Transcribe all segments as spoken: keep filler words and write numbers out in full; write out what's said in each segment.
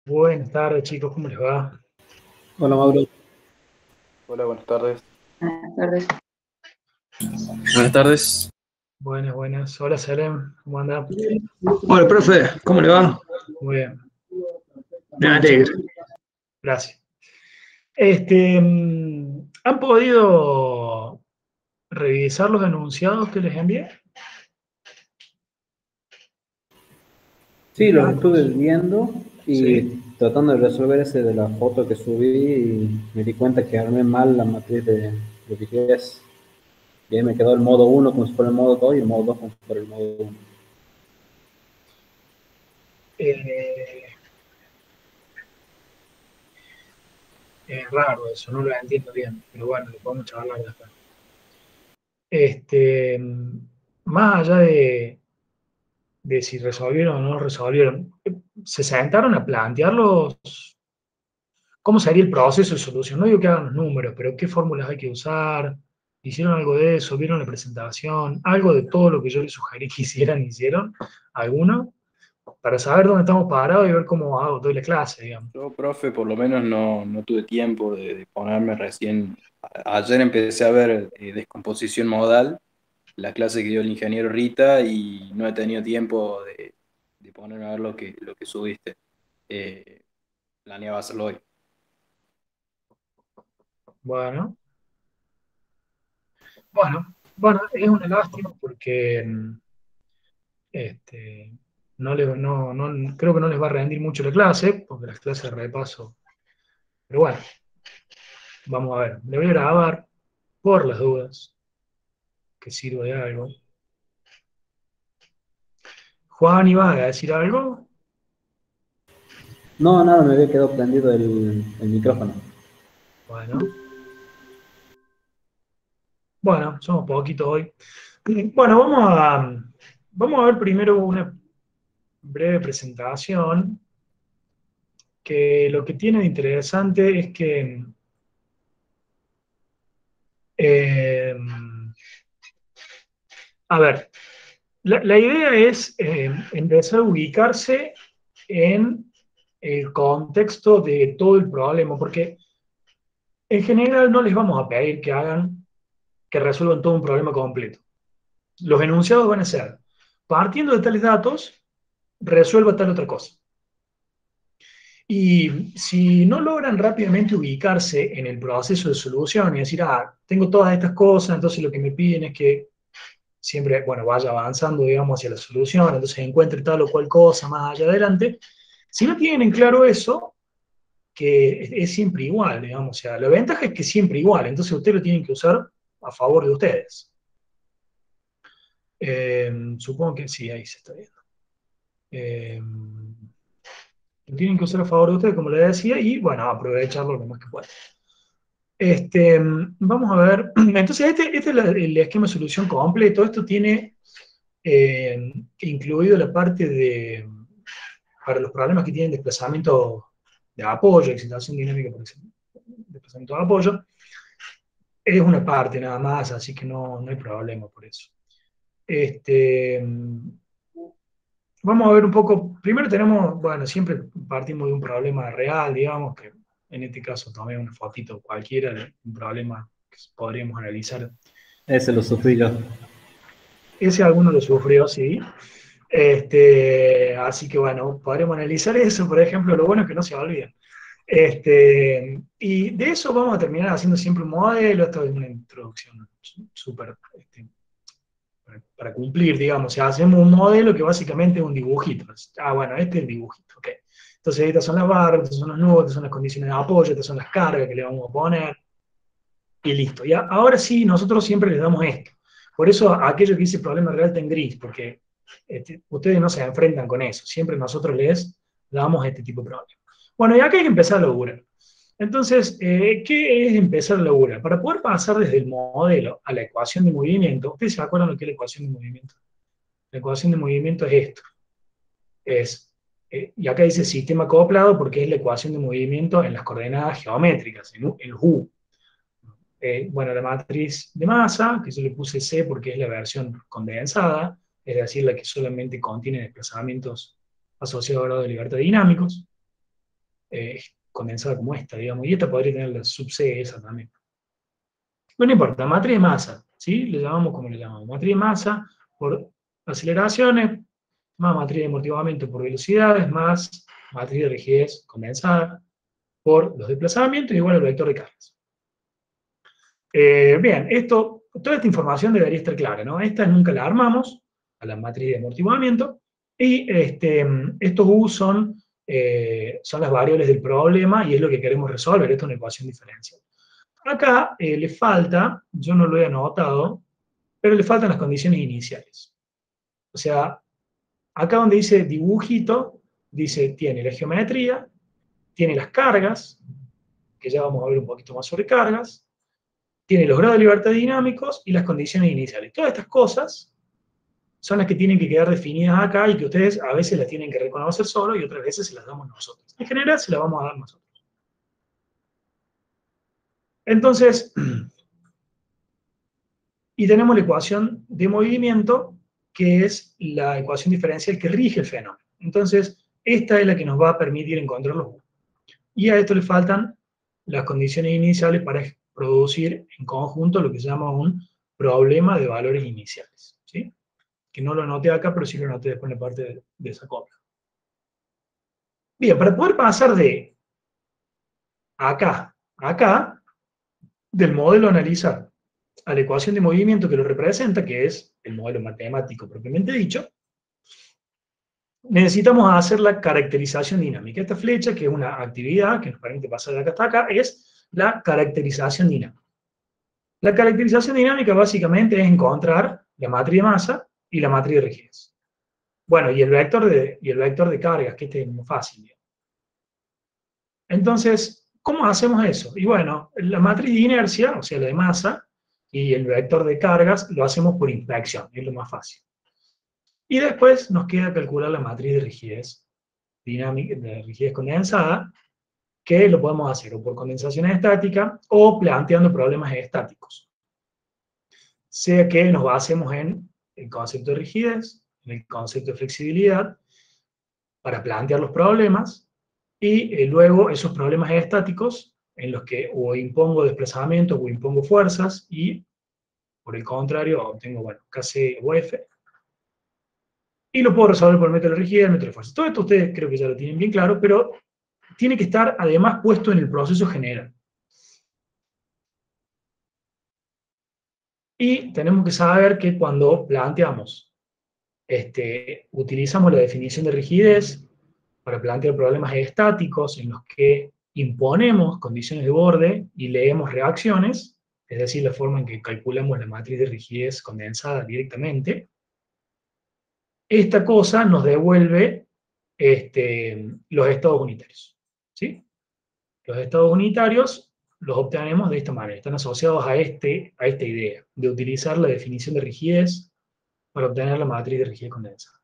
Buenas tardes, chicos, ¿cómo les va? Hola Mauro. Hola, buenas tardes. Buenas tardes. Buenas tardes. Buenas, buenas. Hola, Salem, ¿cómo anda? Hola, profe, ¿cómo le va? Muy bien. Me Bueno, alegro. chicos, gracias. Este, mm, ¿han podido revisar los enunciados que les envié? Sí, los estuve Datos. viendo y Sí. tratando de resolver ese de la foto que subí y me di cuenta que armé mal la matriz de, de vigidez. Y ahí me quedó el modo uno como si fuera el modo dos y el modo dos como si fuera el modo uno. Eh, es raro eso, no lo entiendo bien, pero bueno, lo podemos charlar después. Este, mm, más allá de, de si resolvieron o no resolvieron, ¿se sentaron a plantearlos? ¿Cómo sería el proceso de solución? No digo que hagan los números, pero ¿qué fórmulas hay que usar? ¿Hicieron algo de eso? ¿Vieron la presentación? ¿Algo de todo lo que yo les sugerí que hicieran, hicieron? ¿Alguno? Para saber dónde estamos parados y ver cómo hago, doy la clase, digamos. Yo, profe, por lo menos no, no tuve tiempo de, de ponerme recién. a- Ayer empecé a ver eh, descomposición modal, la clase que dio el ingeniero Rita, y no he tenido tiempo de, de ponerme a ver lo que, lo que subiste. Eh, Planeaba hacerlo hoy. Bueno, bueno, bueno, es una lástima porque mm, este, no le- no, no- creo que no les va a rendir mucho la clase, porque las clases de repaso. Pero bueno, vamos a ver. Le voy a grabar por las dudas, que sirva de algo. Juan, ¿iba a decir algo? No, nada, me había quedado prendido el, el micrófono. Bueno, bueno, somos poquitos hoy. Bueno, vamos a, vamos a ver primero una breve presentación, que lo que tiene de interesante es que, eh, a ver, la, la idea es eh, empezar a ubicarse en el contexto de todo el problema, porque en general no les vamos a pedir que hagan, que resuelvan todo un problema completo. Los enunciados van a ser, partiendo de tales datos, resuelva tal otra cosa. Y si no logran rápidamente ubicarse en el proceso de solución y decir, ah, tengo todas estas cosas, entonces lo que me piden es que siempre, bueno, vaya avanzando, digamos, hacia la solución, entonces encuentre tal o cual cosa más allá adelante. Si no tienen en claro eso, que es, es siempre igual, digamos, o sea, la ventaja es que es siempre igual, entonces ustedes lo tienen que usar a favor de ustedes. Eh, supongo que sí, ahí se está viendo. Eh, lo tienen que usar a favor de ustedes, como les decía, y bueno, aprovecharlo lo más que puedan. Este, vamos a ver, entonces este, este es la- el esquema de solución completo. Esto tiene eh, incluido la parte de, para los problemas que tienen desplazamiento de apoyo, excitación dinámica por ejemplo, desplazamiento de apoyo, es una parte nada más, así que no, no hay problema por eso. Este, vamos a ver un poco, primero tenemos, bueno, siempre partimos de un problema real, digamos, que en este caso tomé una fotito cualquiera de un problema que podríamos analizar. Ese lo sufrí yo. Ese alguno lo sufrió, sí. Este, así que bueno, podremos analizar eso, por ejemplo, lo bueno es que no se olvida. Este, y de eso vamos a terminar haciendo siempre un modelo, esto es una introducción súper este, para, para cumplir, digamos, o sea, hacemos un modelo que básicamente es un dibujito. Ah, bueno, este es el dibujito, ok. Entonces estas son las barras, estas son los nudos, estas son las condiciones de apoyo, estas son las cargas que le vamos a poner, y listo. Y a- ahora sí, nosotros siempre les damos esto. Por eso a aquello que dice problema real está en gris, porque este, ustedes no se enfrentan con eso. Siempre nosotros les damos este tipo de problemas. Bueno, y acá hay que empezar a laburar. Entonces, eh, ¿qué es empezar a laburar? Para poder pasar desde el modelo a la ecuación de movimiento, ¿ustedes se acuerdan lo que es la ecuación de movimiento? La ecuación de movimiento es esto. Es, eh, y acá dice sistema acoplado porque es la ecuación de movimiento en las coordenadas geométricas, en, U- en U. Eh, bueno, la matriz de masa, que yo le puse C porque es la versión condensada, es decir, la que solamente contiene desplazamientos asociados a grados de libertad dinámicos. eh, condensada como esta, digamos, y esta podría tener la sub C esa también. Bueno, no importa, matriz de masa, ¿sí? Le llamamos como le llamamos, matriz de masa por aceleraciones, más matriz de amortiguamiento por velocidades, más matriz de rigidez condensada por los desplazamientos, igual al vector de cargas. Eh, bien, esto, toda esta información debería estar clara, ¿no? Esta nunca la armamos, a la matriz de amortiguamiento, y este, estos U son, eh, son las variables del problema, y es lo que queremos resolver, esto es una ecuación diferencial. Acá eh, le falta, yo no lo he anotado, pero le faltan las condiciones iniciales. O sea, acá donde dice dibujito, dice, tiene la geometría, tiene las cargas, que ya vamos a ver un poquito más sobre cargas, tiene los grados de libertad dinámicos y las condiciones iniciales. Todas estas cosas son las que tienen que quedar definidas acá y que ustedes a veces las tienen que reconocer solo y otras veces se las damos nosotros. En general se las vamos a dar nosotros. Entonces, y tenemos la ecuación de movimiento, que es la ecuación diferencial que rige el fenómeno. Entonces, esta es la que nos va a permitir encontrar los U. Y a esto le faltan las condiciones iniciales para producir en conjunto lo que se llama un problema de valores iniciales. ¿Sí? Que no lo anoté acá, pero sí lo anoté después en la parte de, de esa copia. Bien, para poder pasar de acá a acá, del modelo a analizar a la ecuación de movimiento que lo representa, que es el modelo matemático propiamente dicho, necesitamos hacer la caracterización dinámica. Esta flecha, que es una actividad que nos permite pasar de acá hasta acá, es la caracterización dinámica. La caracterización dinámica básicamente es encontrar la matriz de masa y la matriz de rigidez. Bueno, y el vector de, y el vector de cargas, que este es muy fácil. Entonces, ¿cómo hacemos eso? Y bueno, la matriz de inercia, o sea, la de masa, y el vector de cargas lo hacemos por inflexión, es lo más fácil. Y después nos queda calcular la matriz de rigidez, dinámica, de rigidez condensada, que lo podemos hacer o por condensación estática o planteando problemas estáticos. Sea que nos basemos en el concepto de rigidez, en el concepto de flexibilidad, para plantear los problemas, y eh, luego esos problemas estáticos, en los que o impongo desplazamiento o impongo fuerzas, y por el contrario obtengo, bueno, K C o F, y lo puedo resolver por el método de rigidez, el método de fuerza. Todo esto ustedes creo que ya lo tienen bien claro, pero tiene que estar además puesto en el proceso general. Y tenemos que saber que cuando planteamos, este, utilizamos la definición de rigidez para plantear problemas estáticos en los que imponemos condiciones de borde y leemos reacciones, es decir, la forma en que calculamos la matriz de rigidez condensada directamente, esta cosa nos devuelve este, los estados unitarios. ¿Sí? Los estados unitarios los obtenemos de esta manera, están asociados a, este, a esta idea de utilizar la definición de rigidez para obtener la matriz de rigidez condensada.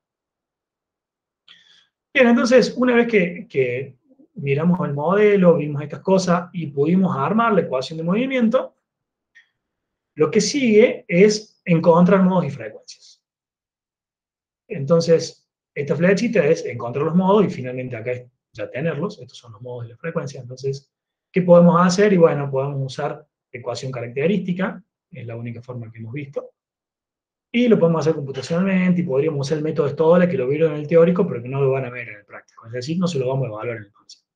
Bien, entonces, una vez que, que miramos el modelo, vimos estas cosas y pudimos armar la ecuación de movimiento, lo que sigue es encontrar modos y frecuencias. Entonces, esta flechita es encontrar los modos y finalmente acá es ya tenerlos, estos son los modos y las frecuencias. Entonces, ¿qué podemos hacer? Y bueno, podemos usar ecuación característica, es la única forma que hemos visto, y lo podemos hacer computacionalmente, y podríamos usar el método Stoddard, que lo vieron en el teórico, pero que no lo van a ver en el práctico, es decir, no se lo vamos a evaluar en el concepto.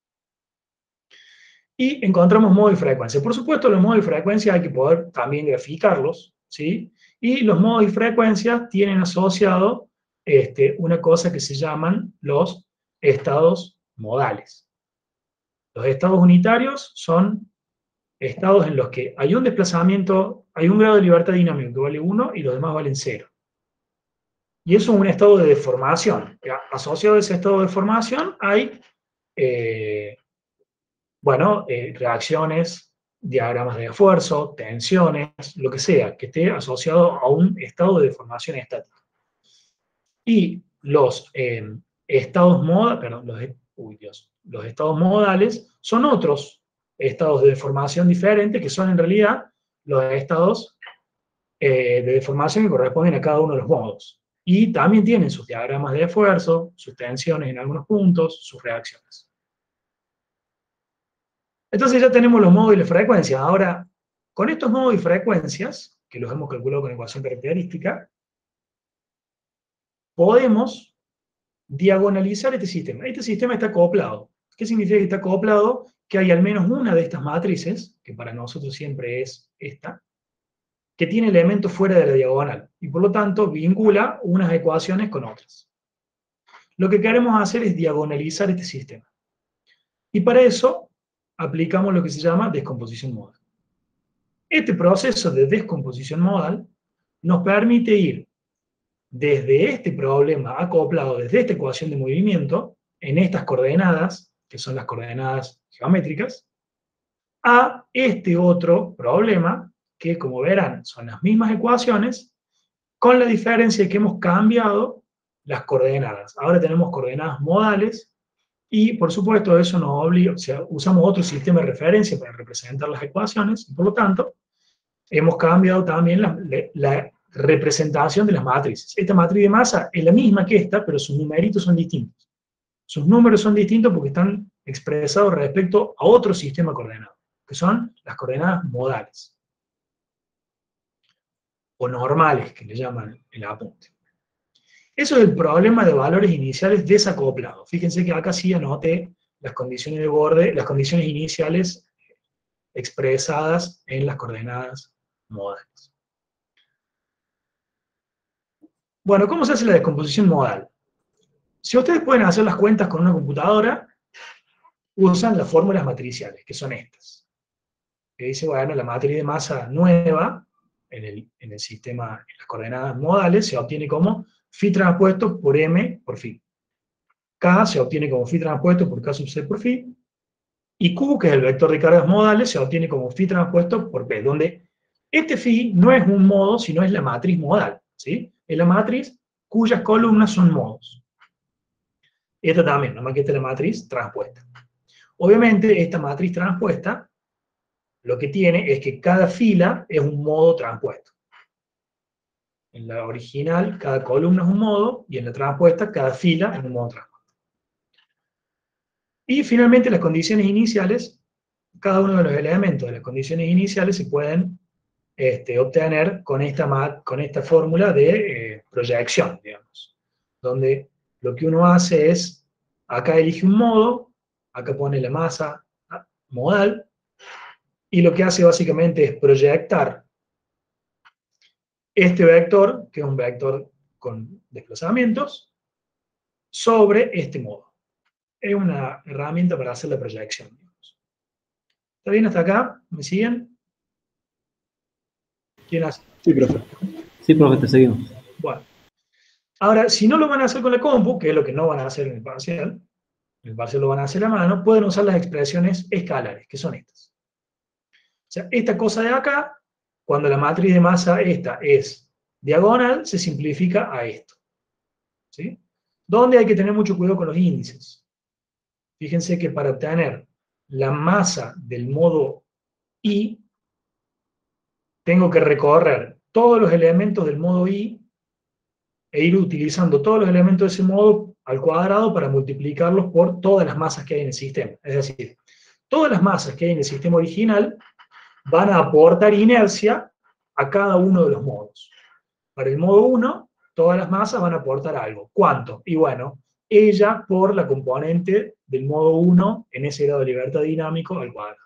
Y encontramos modo y frecuencia. Por supuesto, los modos y frecuencia hay que poder también graficarlos, ¿sí? Y los modos y frecuencias tienen asociado este, una cosa que se llaman los estados modales. Los estados unitarios son estados en los que hay un desplazamiento, hay un grado de libertad dinámica que vale uno y los demás valen cero. Y eso es un estado de deformación. Asociado a ese estado de deformación hay, eh, bueno, eh, reacciones, diagramas de esfuerzo, tensiones, lo que sea, que esté asociado a un estado de deformación estática. Y los eh, estados modales, perdón, los, uy, Dios, los estados modales son otros estados de deformación diferentes, que son en realidad los estados eh, de deformación que corresponden a cada uno de los modos. Y también tienen sus diagramas de esfuerzo, sus tensiones en algunos puntos, sus reacciones. Entonces ya tenemos los modos y las frecuencias. Ahora, con estos modos y frecuencias, que los hemos calculado con ecuación característica, podemos diagonalizar este sistema. Este sistema está acoplado. ¿Qué significa que está acoplado? Que hay al menos una de estas matrices, que para nosotros siempre es esta, que tiene elementos fuera de la diagonal, y por lo tanto vincula unas ecuaciones con otras. Lo que queremos hacer es diagonalizar este sistema. Y para eso aplicamos lo que se llama descomposición modal. Este proceso de descomposición modal nos permite ir desde este problema acoplado, desde esta ecuación de movimiento, en estas coordenadas, que son las coordenadas geométricas, a este otro problema, que como verán son las mismas ecuaciones, con la diferencia de que hemos cambiado las coordenadas. Ahora tenemos coordenadas modales, y por supuesto eso nos obliga, o sea, usamos otro sistema de referencia para representar las ecuaciones, y por lo tanto, hemos cambiado también la, la representación de las matrices. Esta matriz de masa es la misma que esta, pero sus numeritos son distintos. Sus números son distintos porque están expresados respecto a otro sistema coordenado, que son las coordenadas modales, o normales, que le llaman el apunte. Eso es el problema de valores iniciales desacoplados. Fíjense que acá sí anoté las condiciones de borde, las condiciones iniciales expresadas en las coordenadas modales. Bueno, ¿cómo se hace la descomposición modal? Si ustedes pueden hacer las cuentas con una computadora, usan las fórmulas matriciales, que son estas. Que dice, bueno, la matriz de masa nueva, en el, en el sistema, en las coordenadas modales, se obtiene como phi transpuesto por m por phi. K se obtiene como phi transpuesto por k sub c por phi. Y Q, que es el vector de cargas modales, se obtiene como phi transpuesto por P, donde este phi no es un modo, sino es la matriz modal, ¿sí? Es la matriz cuyas columnas son modos. Esta también, nada más que esta es la matriz transpuesta. Obviamente, esta matriz transpuesta, lo que tiene es que cada fila es un modo transpuesto. En la original, cada columna es un modo, y en la transpuesta, cada fila es un modo transpuesto. Y finalmente, las condiciones iniciales, cada uno de los elementos de las condiciones iniciales se pueden este, obtener con esta, con esta fórmula de eh, proyección, digamos, donde lo que uno hace es, acá elige un modo, acá pone la masa modal, y lo que hace básicamente es proyectar este vector, que es un vector con desplazamientos, sobre este modo. Es una herramienta para hacer la proyección, digamos. ¿Está bien hasta acá? ¿Me siguen? ¿Quién hace? Sí, profe. Sí, profe, te seguimos. Bueno. Ahora, si no lo van a hacer con la compu, que es lo que no van a hacer en el parcial, en el parcial lo van a hacer a mano, pueden usar las expresiones escalares, que son estas. O sea, esta cosa de acá, cuando la matriz de masa esta es diagonal, se simplifica a esto. ¿Sí? Donde hay que tener mucho cuidado con los índices. Fíjense que para obtener la masa del modo I, tengo que recorrer todos los elementos del modo I e ir utilizando todos los elementos de ese modo al cuadrado para multiplicarlos por todas las masas que hay en el sistema. Es decir, todas las masas que hay en el sistema original van a aportar inercia a cada uno de los modos. Para el modo uno, todas las masas van a aportar algo. ¿Cuánto? Y bueno, ella por la componente del modo uno en ese grado de libertad dinámico al cuadrado.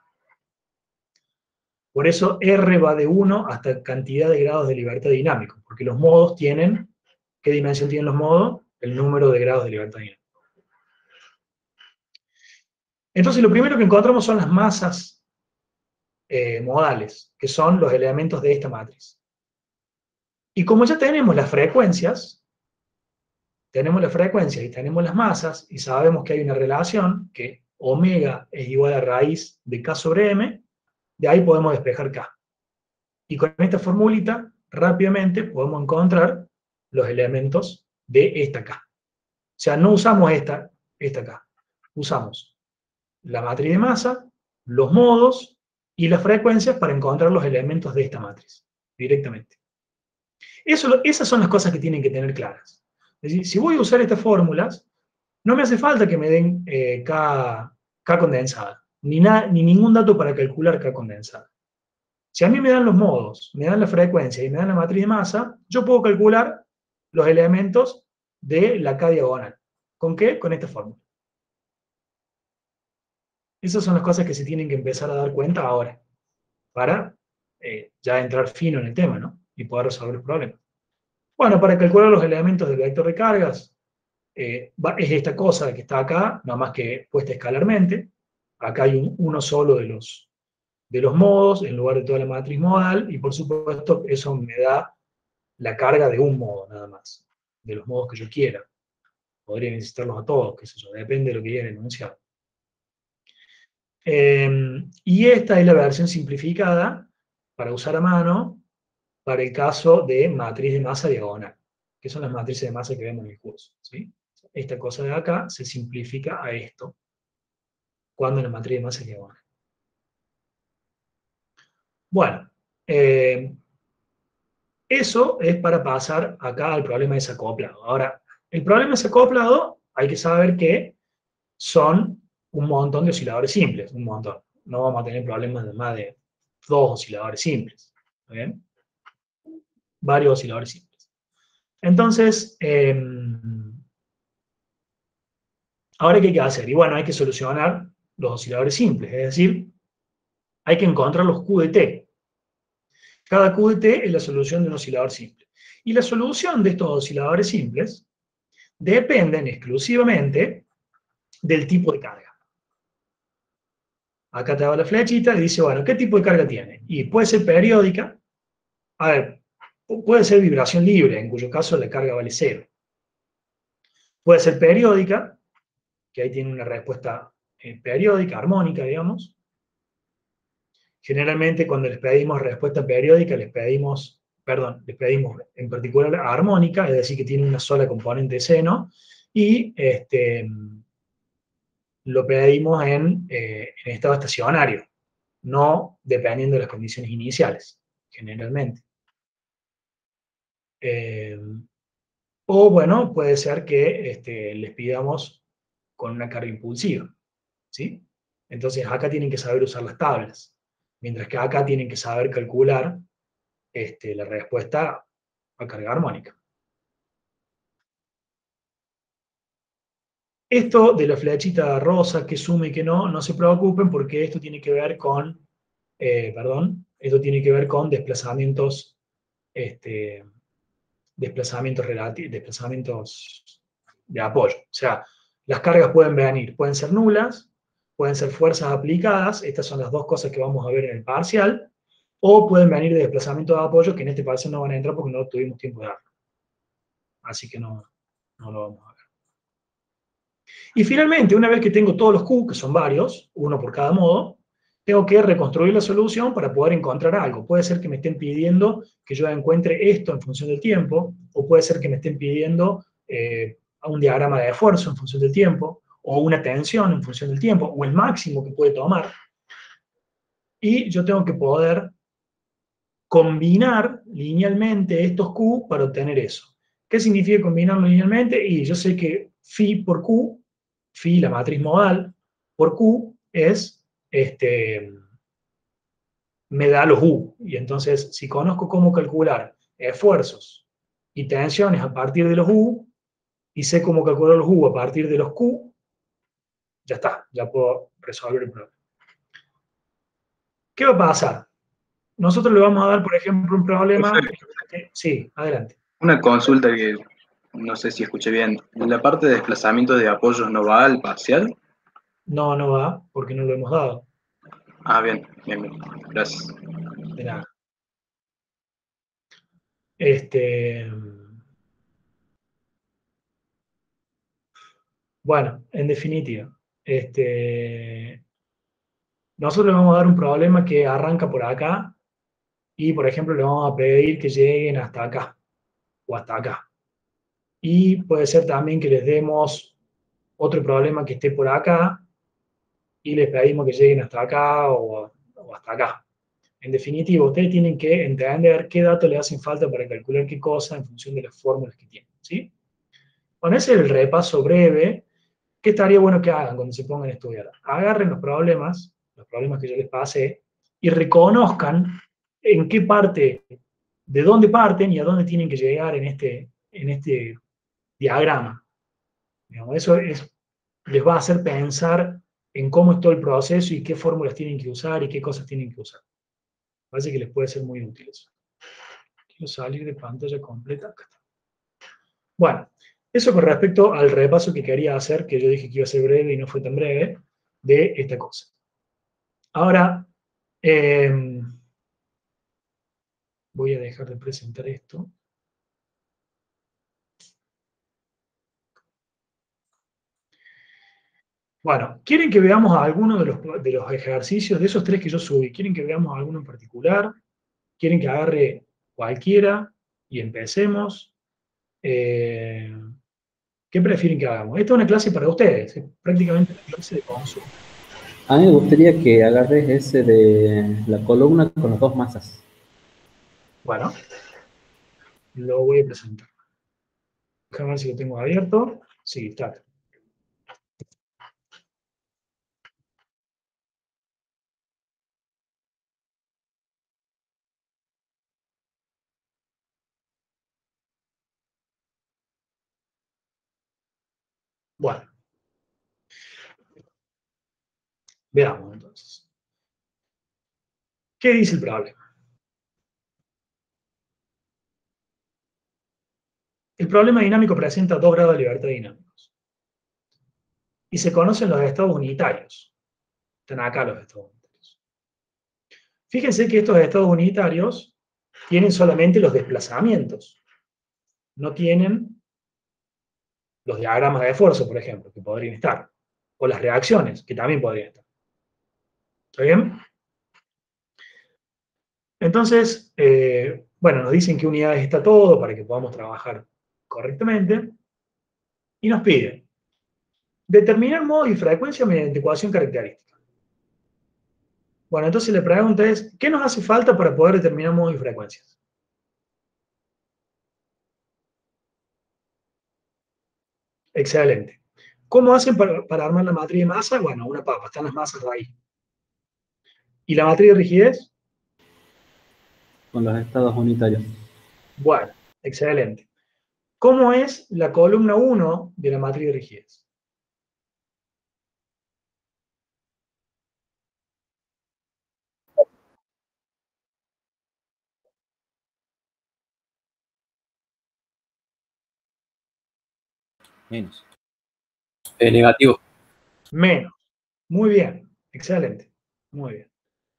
Por eso R va de uno hasta cantidad de grados de libertad dinámico, porque los modos tienen, ¿qué dimensión tienen los modos? El número de grados de libertad dinámica. Entonces lo primero que encontramos son las masas eh, modales, que son los elementos de esta matriz. Y como ya tenemos las frecuencias, tenemos las frecuencias y tenemos las masas, y sabemos que hay una relación, que omega es igual a raíz de K sobre M, de ahí podemos despejar K. Y con esta formulita, rápidamente podemos encontrar los elementos de esta K. O sea, no usamos esta, esta K. Usamos la matriz de masa, los modos y las frecuencias para encontrar los elementos de esta matriz, directamente. Eso, esas son las cosas que tienen que tener claras. Es decir, si voy a usar estas fórmulas, no me hace falta que me den eh, K, K condensada. ni, na, ni ningún dato para calcular K condensada. Si a mí me dan los modos, me dan la frecuencia y me dan la matriz de masa, yo puedo calcular los elementos de la K diagonal. ¿Con qué? Con esta fórmula. Esas son las cosas que se tienen que empezar a dar cuenta ahora, para eh, ya entrar fino en el tema, ¿no? Y poder resolver los problemas. Bueno, para calcular los elementos del vector de cargas, eh, va, es esta cosa que está acá, nada más que puesta escalarmente. Acá hay un, uno solo de los, de los modos, en lugar de toda la matriz modal, y por supuesto eso me da la carga de un modo, nada más, de los modos que yo quiera. Podría necesitarlos a todos, qué sé yo, depende de lo que quiera enunciar. Eh, y esta es la versión simplificada para usar a mano para el caso de matriz de masa diagonal, que son las matrices de masa que vemos en el curso, ¿sí? Esta cosa de acá se simplifica a esto cuando la matriz de masa es diagonal. Bueno, eh, eso es para pasar acá al problema desacoplado. Ahora, el problema desacoplado hay que saber que son un montón de osciladores simples, un montón. No vamos a tener problemas de más de dos osciladores simples. ¿Está bien? Varios osciladores simples. Entonces, eh, ahora ¿qué hay que hacer? Y bueno, hay que solucionar los osciladores simples, es decir, hay que encontrar los Q de T. Cada Q de T es la solución de un oscilador simple. Y la solución de estos osciladores simples dependen exclusivamente del tipo de carga. Acá te hago la flechita y dice, bueno, ¿qué tipo de carga tiene? Y puede ser periódica, a ver, puede ser vibración libre, en cuyo caso la carga vale cero. Puede ser periódica, que ahí tiene una respuesta eh, periódica, armónica, digamos. Generalmente cuando les pedimos respuesta periódica, les pedimos, perdón, les pedimos en particular armónica, es decir, que tiene una sola componente seno, y este, lo pedimos en, eh, en estado estacionario, no dependiendo de las condiciones iniciales, generalmente. Eh, o bueno, puede ser que este, les pidamos con una carga impulsiva, ¿sí? Entonces acá tienen que saber usar las tablas, mientras que acá tienen que saber calcular este, la respuesta a carga armónica. Esto de la flechita rosa, que sume y que no, no se preocupen porque esto tiene que ver con, eh, perdón, esto tiene que ver con desplazamientos, este, desplazamientos relativos, desplazamientos de apoyo. O sea, las cargas pueden venir, pueden ser nulas, pueden ser fuerzas aplicadas, estas son las dos cosas que vamos a ver en el parcial, o pueden venir de desplazamiento de apoyo, que en este parcial no van a entrar porque no tuvimos tiempo de darlo. Así que no, no lo vamos a ver. Y finalmente, una vez que tengo todos los Q, que son varios, uno por cada modo, tengo que reconstruir la solución para poder encontrar algo. Puede ser que me estén pidiendo que yo encuentre esto en función del tiempo, o puede ser que me estén pidiendo eh, un diagrama de esfuerzo en función del tiempo, o una tensión en función del tiempo, o el máximo que puede tomar. Y yo tengo que poder combinar linealmente estos Q para obtener eso. ¿Qué significa combinarlo linealmente? Y yo sé que phi por Q, phi, la matriz modal, por Q es, este, me da los U. Y entonces, si conozco cómo calcular esfuerzos y tensiones a partir de los U, y sé cómo calcular los U a partir de los Q, ya está, ya puedo resolver el problema. ¿Qué va a pasar? Nosotros le vamos a dar, por ejemplo, un problema... Que, sí, adelante. Una consulta que no sé si escuché bien. ¿La parte de desplazamiento de apoyos no va al parcial? No, no va, porque no lo hemos dado. Ah, bien, bien, bien. Gracias. De nada. Este... Bueno, en definitiva, este... nosotros le vamos a dar un problema que arranca por acá y, por ejemplo, le vamos a pedir que lleguen hasta acá o hasta acá. Y puede ser también que les demos otro problema que esté por acá y les pedimos que lleguen hasta acá o, o hasta acá. En definitiva, ustedes tienen que entender qué datos les hacen falta para calcular qué cosa en función de las fórmulas que tienen, ¿sí? Bueno, ese es el repaso breve ¿qué estaría bueno que hagan cuando se pongan a estudiar? Agarren los problemas, los problemas que yo les pasé, y reconozcan en qué parte, de dónde parten y a dónde tienen que llegar en este, en este diagrama. Digamos, eso es, les va a hacer pensar en cómo es todo el proceso y qué fórmulas tienen que usar y qué cosas tienen que usar. Parece que les puede ser muy útil eso. Quiero salir de pantalla completa. Acá está. Bueno, eso con respecto al repaso que quería hacer, que yo dije que iba a ser breve y no fue tan breve, de esta cosa. Ahora, eh, voy a dejar de presentar esto. Bueno, ¿quieren que veamos alguno de los, de los ejercicios, de esos tres que yo subí? ¿Quieren que veamos alguno en particular? ¿Quieren que agarre cualquiera y empecemos? Eh, ¿Qué prefieren que hagamos? Esta es una clase para ustedes, es prácticamente una clase de consumo. A mí me gustaría que agarres ese de la columna con las dos masas. Bueno, lo voy a presentar. Déjame ver si lo tengo abierto. Sí, está. Bueno, veamos entonces. ¿Qué dice el problema? El problema dinámico presenta dos grados de libertad dinámicos. Y se conocen los estados unitarios. Están acá los estados unitarios. Fíjense que estos estados unitarios tienen solamente los desplazamientos. No tienen los diagramas de esfuerzo, por ejemplo, que podrían estar. O las reacciones, que también podrían estar. ¿Está bien? Entonces, eh, bueno, nos dicen qué unidades está todo para que podamos trabajar correctamente. Y nos piden determinar modo y frecuencia mediante ecuación característica. Bueno, entonces la pregunta es, ¿qué nos hace falta para poder determinar modos y frecuencias? Excelente. ¿Cómo hacen para, para armar la matriz de masa? Bueno, una papa, están las masas ahí. ¿Y la matriz de rigidez? Con los estados unitarios. Bueno, excelente. ¿Cómo es la columna uno de la matriz de rigidez? Menos. Eh, negativo. Menos. Muy bien. Excelente. Muy bien.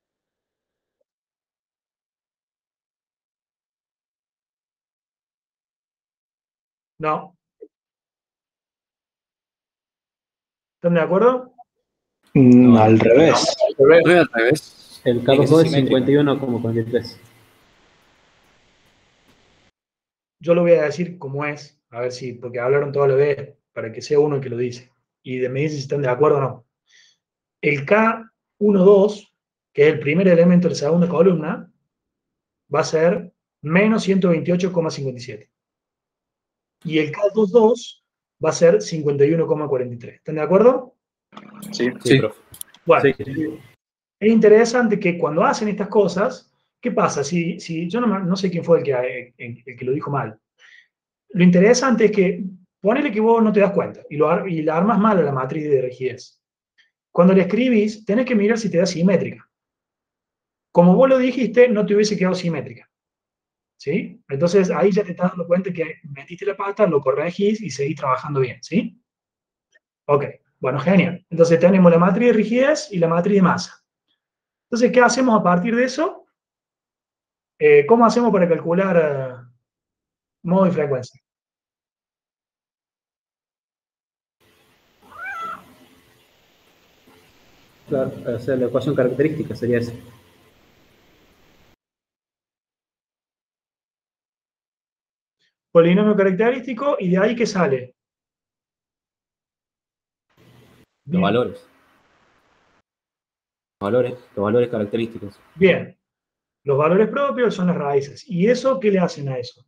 No. ¿Están de acuerdo? Mm, No, al no, revés. No es al revés. El Tiene que K dos ser es simétrico. cincuenta y uno como cuarenta y tres. Yo lo voy a decir como es, a ver si, porque hablaron toda la vez, para que sea uno el que lo dice. Y de- me dicen si están de acuerdo o no. El K doce, que es el primer elemento de la segunda columna, va a ser menos ciento veintiocho coma cincuenta y siete. Y el K veintidós va a ser cincuenta y uno coma cuarenta y tres. ¿Están de acuerdo? Sí. Sí, profe. Bueno, Sí. es interesante que cuando hacen estas cosas, ¿qué pasa? Si, si yo no, me- no sé quién fue el que, el, el que lo dijo mal. Lo interesante es que ponele que vos no te das cuenta y, lo, ar- y la armas mal a la matriz de rigidez. Cuando le escribís, tenés que mirar si te da simétrica. Como vos lo dijiste, no te hubiese quedado simétrica. ¿Sí? Entonces ahí ya te estás dando cuenta que metiste la pata, lo corregís y seguís trabajando bien. ¿Sí? Ok, bueno, genial. Entonces tenemos la matriz de rigidez y la matriz de masa. Entonces, ¿qué hacemos a partir de eso? Eh, ¿Cómo hacemos para calcular eh, modo y frecuencia? Claro, o sea, la ecuación característica sería esa. Polinomio característico y de ahí ¿qué sale? Los Bien. valores. Los valores, los valores característicos. Bien. Los valores propios son las raíces. ¿Y eso qué le hacen a eso?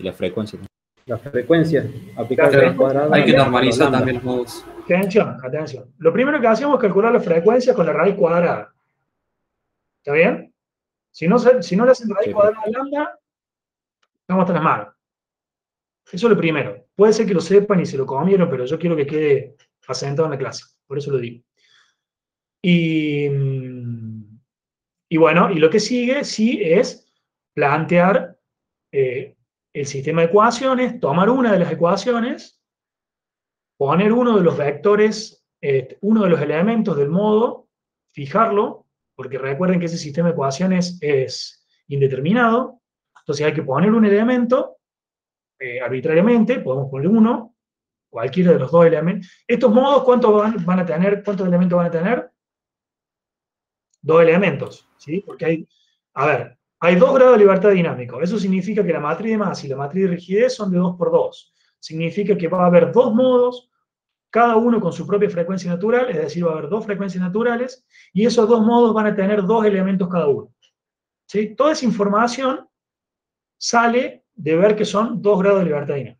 y la frecuencia. La frecuencia, aplicar La raíz cuadrada. Hay que a la normalizar lambda. también los modos. Atención, atención. Lo primero que hacemos es calcular la frecuencia con la raíz cuadrada. ¿Está bien? Si no, se- si no le hacen raíz Sí, cuadrada a lambda, estamos hasta las manos. Eso es lo primero. Puede ser que lo sepan y se lo comieron, pero yo quiero que quede asentado en la clase. Por eso lo digo. Y, mm, y bueno, y lo que sigue sí es plantear eh, el sistema de ecuaciones, tomar una de las ecuaciones, poner uno de los vectores, eh, uno de los elementos del modo, fijarlo, porque recuerden que ese sistema de ecuaciones es indeterminado, entonces hay que poner un elemento eh, arbitrariamente, podemos poner uno, cualquiera de los dos elementos. Estos modos, ¿cuántos van, van a tener? ¿Cuántos elementos van a tener? Dos elementos, ¿sí? Porque hay, a ver, hay dos grados de libertad dinámico. Eso significa que la matriz de masa y la matriz de rigidez son de dos por dos. Significa que va a haber dos modos, cada uno con su propia frecuencia natural, es decir, va a haber dos frecuencias naturales, y esos dos modos van a tener dos elementos cada uno. ¿Sí? Toda esa información sale de ver que son dos grados de libertad dinámica.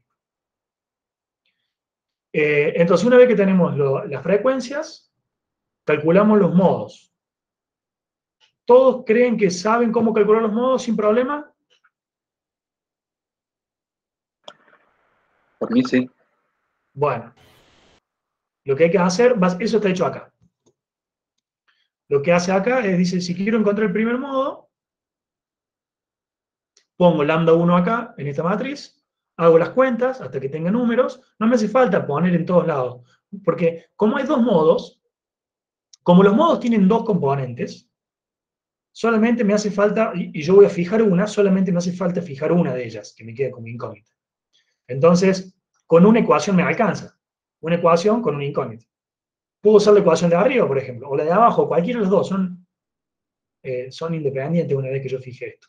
Eh, entonces, una vez que tenemos lo, las frecuencias, calculamos los modos. ¿Todos creen que saben cómo calcular los modos sin problema? Por mí sí. Bueno, lo que hay que hacer, eso está hecho acá. Lo que hace acá es, dice, si quiero encontrar el primer modo, pongo lambda uno acá, en esta matriz, hago las cuentas hasta que tenga números, no me hace falta poner en todos lados, porque como hay dos modos, como los modos tienen dos componentes, solamente me hace falta, y yo voy a fijar una, solamente me hace falta fijar una de ellas, que me quede como incógnita. Entonces, con una ecuación me alcanza. Una ecuación con una incógnita. Puedo usar la ecuación de arriba, por ejemplo, o la de abajo, cualquiera de los dos, son, eh, son independientes una vez que yo fije esto.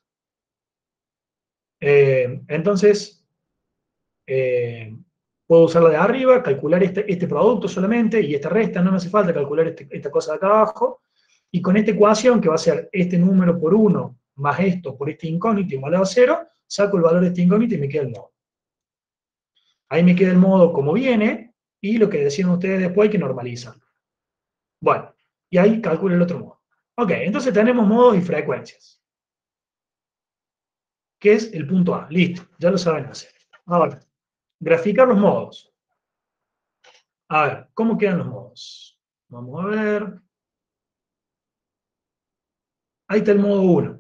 Eh, entonces, eh, puedo usar la de arriba, calcular este, este producto solamente, y esta resta, no me hace falta calcular este, esta cosa de acá abajo, y con esta ecuación, que va a ser este número por uno, más esto por este incógnito igualado a cero, saco el valor de este incógnito y me queda el modo. Ahí me queda el modo como viene, y lo que decían ustedes después hay que normalizarlo. Bueno, y ahí calculo el otro modo. Ok, entonces tenemos modos y frecuencias. ¿Qué es el punto A? Listo, ya lo saben hacer. Ahora, graficar los modos. A ver, ¿cómo quedan los modos? Vamos a ver. Ahí está el modo uno.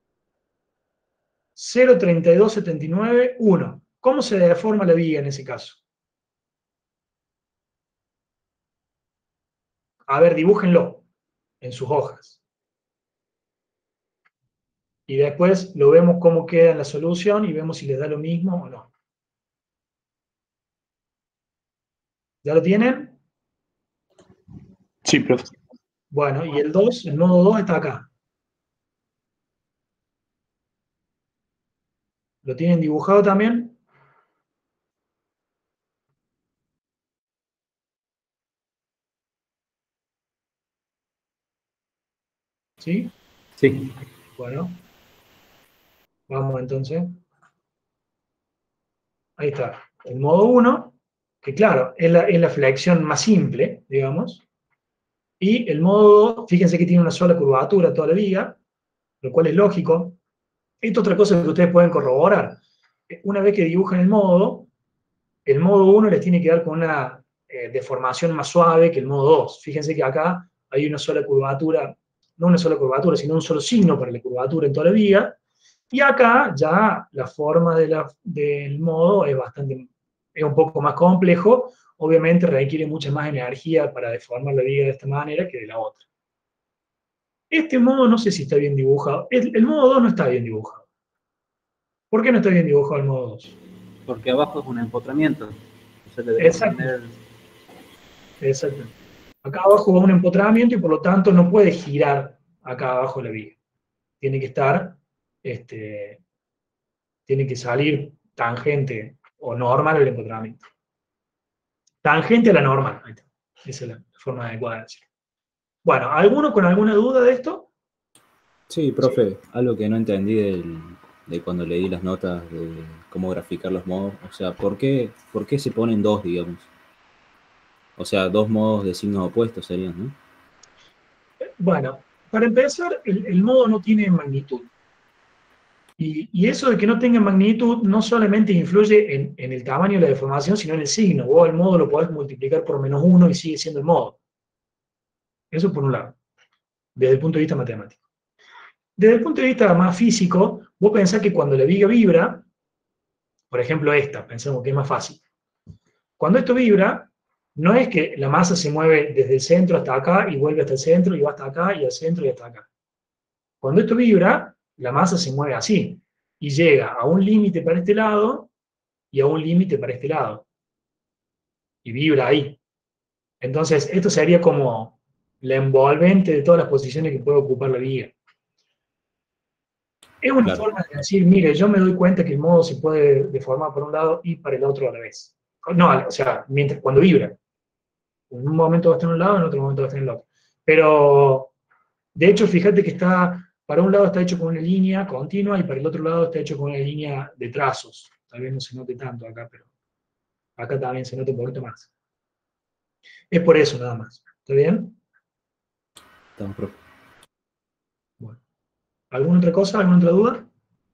cero, treinta y dos, setenta y nueve, uno. ¿Cómo se deforma la viga en ese caso? A ver, dibújenlo en sus hojas. Y después lo vemos cómo queda en la solución y vemos si les da lo mismo o no. ¿Ya lo tienen? Sí, profe. Bueno, y el dos, el modo dos está acá. ¿Lo tienen dibujado también? ¿Sí? Sí. Bueno. Vamos entonces. Ahí está. El modo uno, que claro, es la, es la flexión más simple, digamos. Y el modo dos, fíjense que tiene una sola curvatura toda la viga, lo cual es lógico. Esto es otra cosa que ustedes pueden corroborar. Una vez que dibujan el modo, el modo uno les tiene que dar con una eh, deformación más suave que el modo dos. Fíjense que acá hay una sola curvatura, no una sola curvatura, sino un solo signo para la curvatura en toda la viga. Y acá ya la forma de la, del modo es bastante, es un poco más complejo. Obviamente requiere mucha más energía para deformar la viga de esta manera que de la otra. Este modo no sé si está bien dibujado. El, el modo dos no está bien dibujado. ¿Por qué no está bien dibujado el modo dos? Porque abajo es un empotramiento. Se le debe Exacto. poner... Exacto. Acá abajo va un empotramiento y por lo tanto no puede girar acá abajo la viga. Tiene que estar, este, tiene que salir tangente o normal al empotramiento. Tangente a la normal. Ahí está. Esa es la forma adecuada de decirlo. Bueno, ¿alguno con alguna duda de esto? Sí, profe, algo que no entendí del, de cuando leí las notas de cómo graficar los modos. O sea, ¿por qué, por qué se ponen dos, digamos? O sea, dos modos de signos opuestos serían, ¿no? Bueno, para empezar, el, el modo no tiene magnitud. Y, y eso de que no tenga magnitud no solamente influye en, en el tamaño de la deformación, sino en el signo. Vos el modo lo podés multiplicar por menos uno y sigue siendo el modo. Eso por un lado, desde el punto de vista matemático. Desde el punto de vista más físico, vos pensás que cuando la viga vibra, por ejemplo esta, pensemos que es más fácil. Cuando esto vibra, no es que la masa se mueve desde el centro hasta acá y vuelve hasta el centro y va hasta acá y al centro y hasta acá. Cuando esto vibra, la masa se mueve así y llega a un límite para este lado y a un límite para este lado. Y vibra ahí. Entonces, esto sería como la envolvente de todas las posiciones que puede ocupar la viga. Es una Claro. forma de decir, mire, yo me doy cuenta que el modo se puede deformar por un lado y para el otro a la vez. No, o sea, mientras, cuando vibra. En un momento va a estar en un lado, en otro momento va a estar en el otro. Pero, de hecho, fíjate que está, para un lado está hecho con una línea continua y para el otro lado está hecho con una línea de trazos. Tal vez no se note tanto acá, pero acá también se nota un poquito más. Es por eso nada más. ¿Está bien? Estamos profe. Bueno. ¿Alguna otra cosa? ¿Alguna otra duda?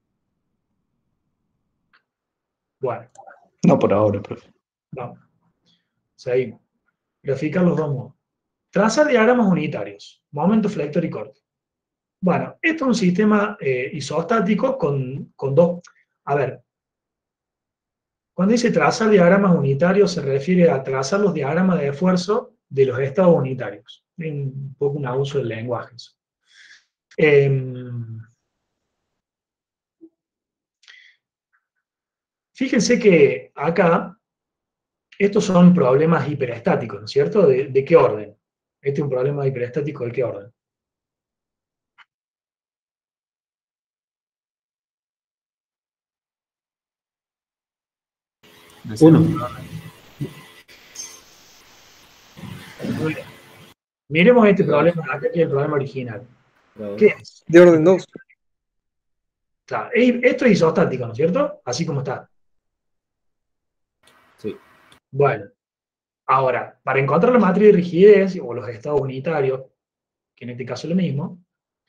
Bueno, No por ahora, profe. vamos. Seguimos. Graficar los dos modos. Trazar diagramas unitarios. Momento, flector y corte. Bueno, esto es un sistema eh, isostático con, con dos... A ver, cuando dice trazar diagramas unitarios se refiere a trazar los diagramas de esfuerzo de los estados unitarios. Es un poco un abuso del lenguaje eso. Eh, fíjense que acá estos son problemas hiperestáticos, ¿no es cierto? ¿De, de qué orden? Este es un problema hiperestático, ¿de qué orden? Uno. Miremos este problema, acá aquí el problema original. ¿Qué es? De orden dos. Claro, esto es isostático, ¿no es cierto? Así como está. Sí. Bueno, ahora, para encontrar la matriz de rigidez o los estados unitarios, que en este caso es lo mismo,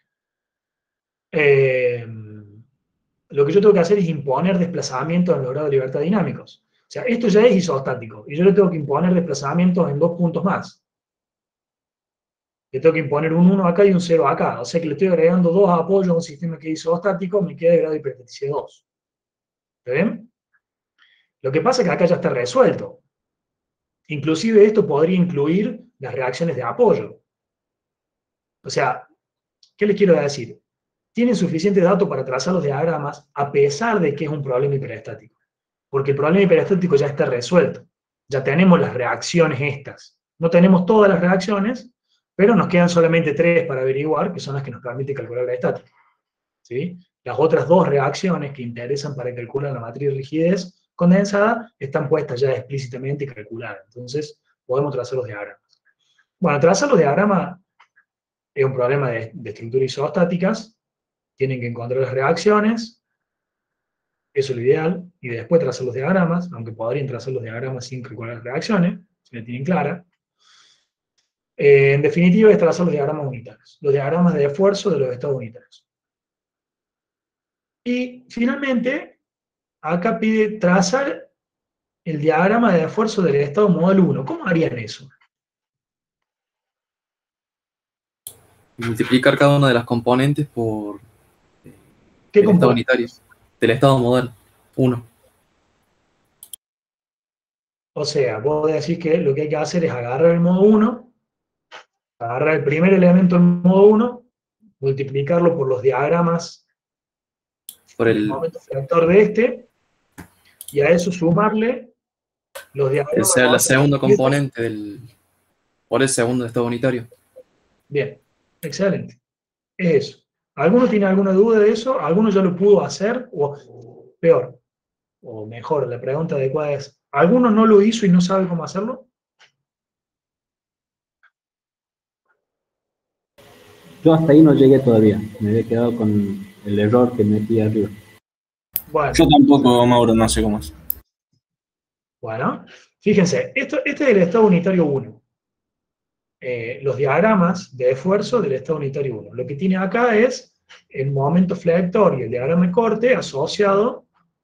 eh, lo que yo tengo que hacer es imponer desplazamientos en los grados de libertad dinámicos. O sea, esto ya es isostático, y yo le tengo que imponer desplazamientos en dos puntos más. Le tengo que imponer un uno acá y un cero acá. O sea que le estoy agregando dos apoyos a un sistema que es isostático, me queda de grado de hiperestaticidad dos. ¿Está bien? Lo que pasa es que acá ya está resuelto. Inclusive esto podría incluir las reacciones de apoyo. O sea, ¿qué les quiero decir? Tienen suficiente dato para trazar los diagramas a pesar de que es un problema hiperestático. Porque el problema hiperestático ya está resuelto. Ya tenemos las reacciones estas. No tenemos todas las reacciones, pero nos quedan solamente tres para averiguar, que son las que nos permiten calcular la estática. ¿Sí? Las otras dos reacciones que interesan para calcular la matriz de rigidez condensada están puestas ya explícitamente y calculadas. Entonces, podemos trazar los diagramas. Bueno, trazar los diagramas es un problema de, de estructuras isostáticas. Tienen que encontrar las reacciones, eso es lo ideal, y después trazar los diagramas, aunque podrían trazar los diagramas sin calcular las reacciones, si la tienen clara. Eh, en definitiva, es trazar los diagramas unitarios, los diagramas de esfuerzo de los estados unitarios. Y finalmente, acá pide trazar el diagrama de esfuerzo del estado modelo uno. ¿Cómo harían eso? Multiplicar cada una de las componentes por ¿Qué el estado componente? unitario del estado modal uno. O sea, vos decís que lo que hay que hacer es agarrar el modo uno, agarrar el primer elemento del modo uno, multiplicarlo por los diagramas Por del el, momento factor de este, y a eso sumarle los el diagramas ser de la momento segunda factor de este. componente del, por el segundo estado unitario. Bien, excelente. Es eso. ¿Alguno tiene alguna duda de eso? ¿Alguno ya lo pudo hacer? O peor, o mejor, la pregunta adecuada es, ¿alguno no lo hizo y no sabe cómo hacerlo? Yo hasta ahí no llegué todavía. Me había quedado con el error que metí arriba. Bueno, Yo tampoco, Mauro, no sé cómo es. bueno, fíjense, esto, este es el estado unitario uno. Eh, los diagramas de esfuerzo del estado unitario uno. Lo que tiene acá es el momento flector y el diagrama de corte asociado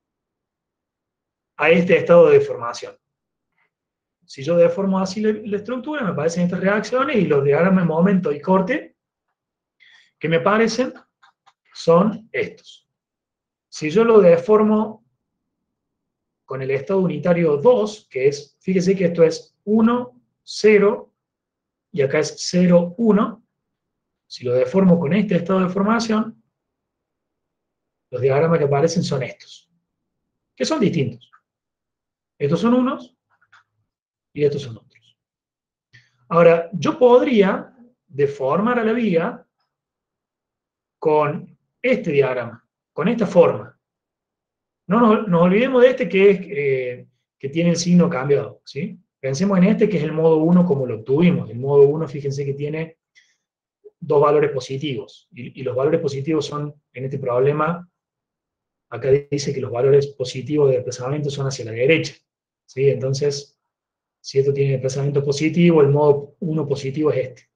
a este estado de deformación. Si yo deformo así la, la estructura, me aparecen estas reacciones y los diagramas de momento y corte que me parecen son estos. Si yo lo deformo con el estado unitario dos, que es, fíjese que esto es uno, cero, y acá es cero, uno, si lo deformo con este estado de formación, los diagramas que aparecen son estos, que son distintos. Estos son unos y estos son otros. Ahora, yo podría deformar a la viga con este diagrama, con esta forma. No nos, nos olvidemos de este que, es, eh, que tiene el signo cambiado, ¿sí? Pensemos en este que es el modo uno como lo obtuvimos. El modo uno, fíjense que tiene dos valores positivos. Y, y los valores positivos son, en este problema, acá dice que los valores positivos de desplazamiento son hacia la derecha, ¿sí? Entonces, si esto tiene desplazamiento positivo, el modo uno positivo es este.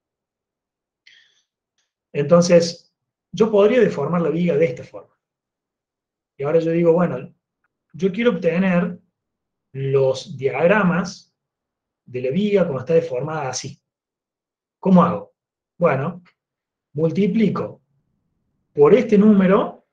Entonces, yo podría deformar la viga de esta forma. Y ahora yo digo, bueno, yo quiero obtener los diagramas de la viga cuando está deformada así. ¿Cómo hago? Bueno, multiplico por este número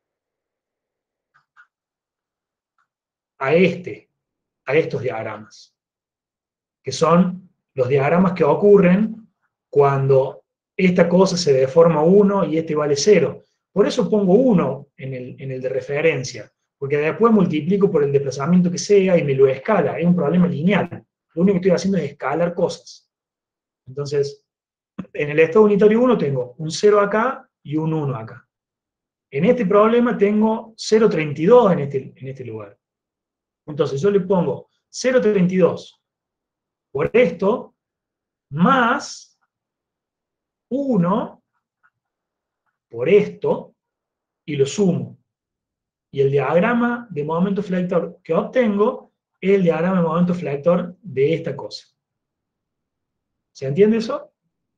a este, a estos diagramas, que son los diagramas que ocurren cuando esta cosa se deforma uno y este vale cero. Por eso pongo uno en el, en el de referencia, porque después multiplico por el desplazamiento que sea y me lo escala. Es un problema lineal. Lo único que estoy haciendo es escalar cosas. Entonces, en el estado unitario uno tengo un cero acá y un uno acá. En este problema tengo cero coma treinta y dos en este, en este lugar. Entonces yo le pongo cero coma treinta y dos por esto, más uno por esto, y lo sumo. Y el diagrama de momento flector que obtengo es el diagrama de momento flector de esta cosa. ¿Se entiende eso?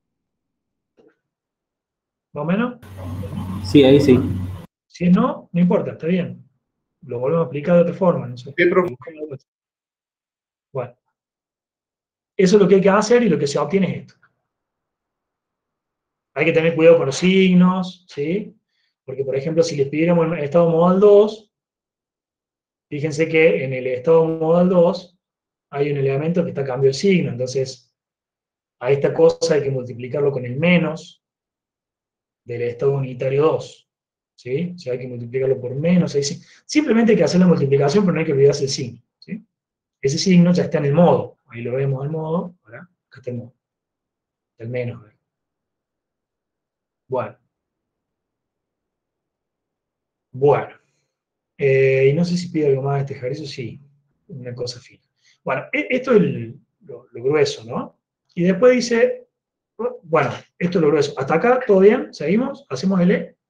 ¿Más o menos? Sí, ahí sí. Si no, no importa, está bien. Lo volvemos a explicar de otra forma. No sé. Bueno. Eso es lo que hay que hacer y lo que se obtiene es esto. Hay que tener cuidado con los signos, ¿sí? Porque, por ejemplo, si les pidiéramos el estado modal dos, fíjense que en el estado modal dos hay un elemento que está a cambio de signo, entonces a esta cosa hay que multiplicarlo con el menos del estado unitario dos, ¿sí? O sea, hay que multiplicarlo por menos, ahí sí. Simplemente hay que hacer la multiplicación, pero no hay que olvidarse el signo, ¿sí? Ese signo ya está en el modo, ahí lo vemos al modo, ¿verdad? Acá está el modo, el menos, ¿verdad? Bueno. Bueno. Eh, y no sé si pide algo más de este ejercicio, sí, una cosa fina. Bueno, esto es el, lo, lo grueso, ¿no? Y después dice, bueno, esto es lo grueso. Hasta acá, ¿todo bien? ¿Seguimos? ¿Hacemos el E?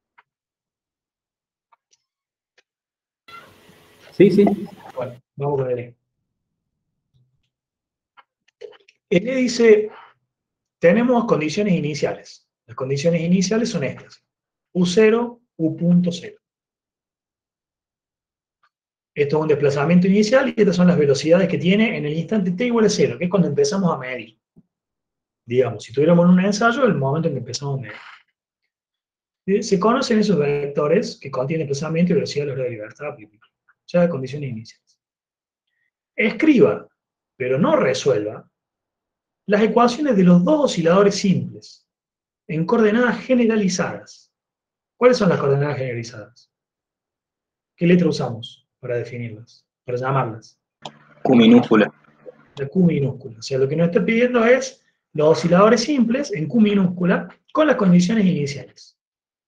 Sí, sí. Bueno, vamos con el E. El E dice, tenemos condiciones iniciales. Las condiciones iniciales son estas. U cero, U punto cero. Esto es un desplazamiento inicial y estas son las velocidades que tiene en el instante t igual a cero, que es cuando empezamos a medir. Digamos, si tuviéramos un ensayo, el momento en que empezamos a medir. Se conocen esos vectores que contienen desplazamiento y velocidad de la de libertad, ya de condiciones iniciales. Escriba, pero no resuelva, las ecuaciones de los dos osciladores simples, en coordenadas generalizadas. ¿Cuáles son las coordenadas generalizadas? ¿Qué letra usamos para definirlas, para llamarlas? Q minúscula. La Q minúscula. O sea, lo que nos está pidiendo es los osciladores simples en Q minúscula con las condiciones iniciales.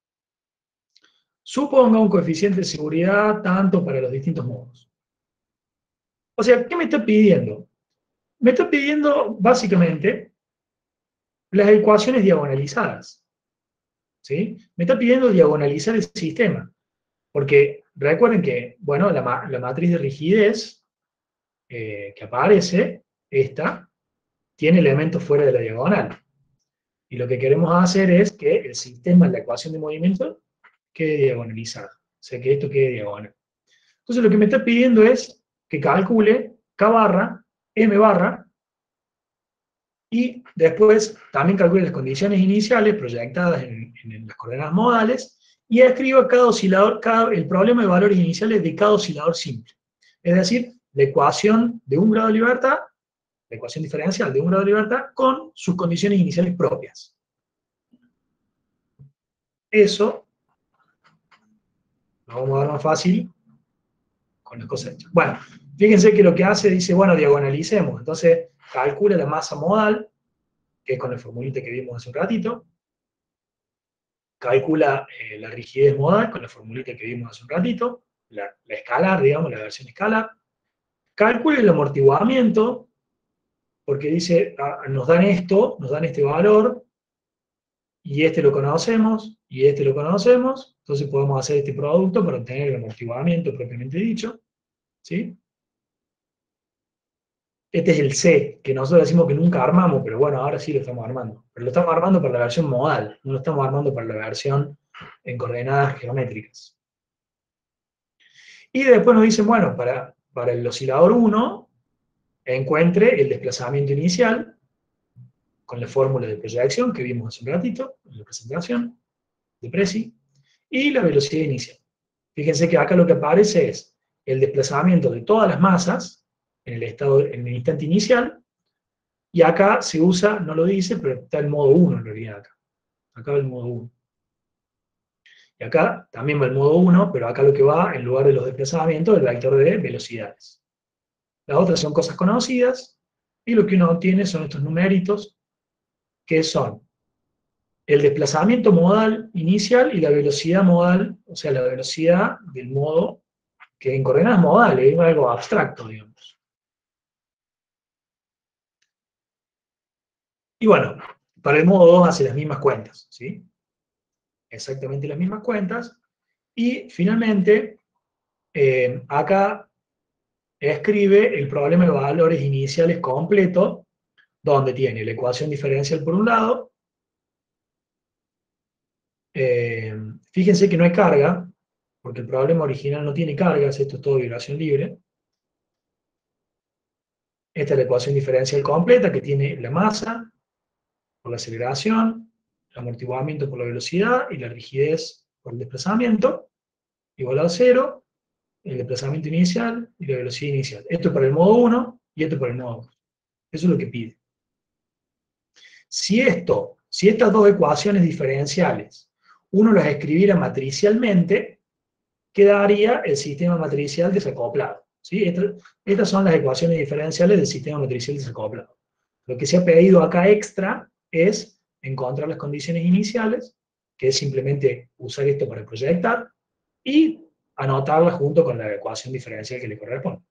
Suponga un coeficiente de seguridad tanto para los distintos modos. O sea, ¿qué me está pidiendo? Me está pidiendo, básicamente, las ecuaciones diagonalizadas. ¿Sí? Me está pidiendo diagonalizar el sistema. Porque recuerden que, bueno, la, ma- la matriz de rigidez eh, que aparece, esta, tiene elementos fuera de la diagonal. Y lo que queremos hacer es que el sistema en la ecuación de movimiento quede diagonalizado. O sea, que esto quede diagonal. Entonces lo que me está pidiendo es que calcule K barra, M barra, y después también calcule las condiciones iniciales proyectadas en, en las coordenadas modales y escriba cada oscilador, cada, el problema de valores iniciales de cada oscilador simple. Es decir, la ecuación de un grado de libertad, la ecuación diferencial de un grado de libertad con sus condiciones iniciales propias. Eso lo vamos a dar más fácil con las cosas hechas. Bueno, fíjense que lo que hace, dice, bueno, diagonalicemos. Entonces, calcula la masa modal, que es con la formulita que vimos hace un ratito. Calcula eh, la rigidez modal, con la formulita que vimos hace un ratito. La, la escalar, digamos, la versión escalar. Calcula el amortiguamiento, porque dice, ah, nos dan esto, nos dan este valor, y este lo conocemos, y este lo conocemos, entonces podemos hacer este producto para obtener el amortiguamiento propiamente dicho, ¿sí? Este es el C, que nosotros decimos que nunca armamos, pero bueno, ahora sí lo estamos armando. Pero lo estamos armando para la versión modal, no lo estamos armando para la versión en coordenadas geométricas. Y después nos dicen, bueno, para, para el oscilador uno, encuentre el desplazamiento inicial, con la fórmula de proyección que vimos hace un ratito, en la presentación de Prezi, y la velocidad inicial. Fíjense que acá lo que aparece es el desplazamiento de todas las masas en el, estado, en el instante inicial, y acá se usa, no lo dice, pero está el modo uno en realidad acá. Acá va el modo uno. Y acá también va el modo uno, pero acá lo que va, en lugar de los desplazamientos, el vector de velocidades. Las otras son cosas conocidas, y lo que uno obtiene son estos numeritos, que son el desplazamiento modal inicial y la velocidad modal, o sea, la velocidad del modo, que en coordenadas modales es algo abstracto, digamos. Y bueno, para el modo dos hace las mismas cuentas, ¿sí? Exactamente las mismas cuentas. Y finalmente, eh, acá escribe el problema de valores iniciales completo, donde tiene la ecuación diferencial por un lado. Eh, fíjense que no hay carga, porque el problema original no tiene cargas, esto es todo vibración libre. Esta es la ecuación diferencial completa, que tiene la masa por la aceleración, el amortiguamiento por la velocidad y la rigidez por el desplazamiento, igual a cero, el desplazamiento inicial y la velocidad inicial. Esto es para el modo uno y esto es para el modo dos. Eso es lo que pide. Si esto, si estas dos ecuaciones diferenciales, uno las escribiera matricialmente, quedaría el sistema matricial desacoplado. ¿Sí? Estas, estas son las ecuaciones diferenciales del sistema matricial desacoplado. Lo que se ha pedido acá extra es encontrar las condiciones iniciales, que es simplemente usar esto para proyectar, y anotarlas junto con la ecuación diferencial que le corresponde.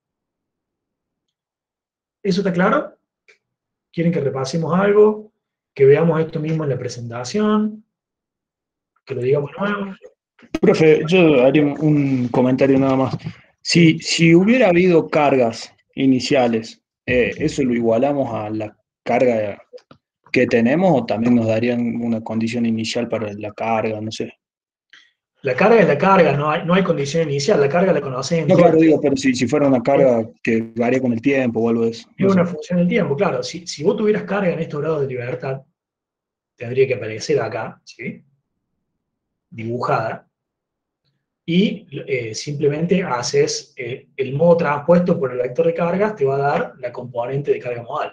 ¿Eso está claro? ¿Quieren que repasemos algo? ¿Que veamos esto mismo en la presentación? ¿Que lo digamos de nuevo? Profe, yo haría un un comentario nada más. Si, si hubiera habido cargas iniciales, eh, ¿eso lo igualamos a la carga que tenemos o también nos darían una condición inicial para la carga? No sé. La carga es la carga, no hay, no hay condición inicial, la carga la conoces en No, todo el claro, digo, tiempo. pero si, si fuera una carga que varía con el tiempo o algo de eso, Es no una sé. función del tiempo, claro. Si, si vos tuvieras carga en estos grados de libertad, tendría que aparecer acá, ¿sí? Dibujada, y eh, simplemente haces eh, el modo transpuesto por el vector de cargas, te va a dar la componente de carga modal.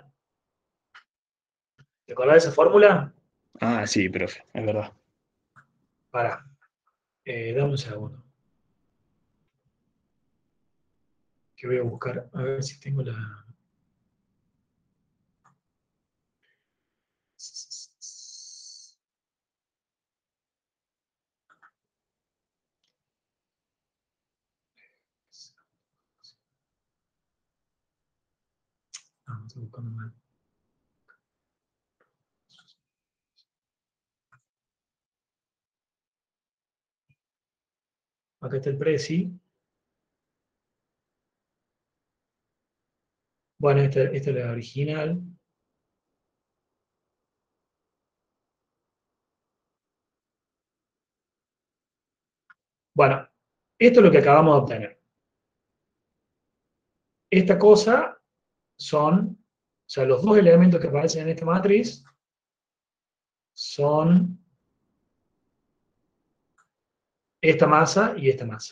¿Te acordás de esa fórmula? Ah, sí, profe, es verdad. Para, eh, dame un segundo. Que voy a buscar, a ver si tengo la... No, estoy buscando mal. Acá acá está el preci. Bueno, esta, esta es la original. Bueno, esto es lo que acabamos de obtener. Esta cosa son, o sea, los dos elementos que aparecen en esta matriz son esta masa y esta masa.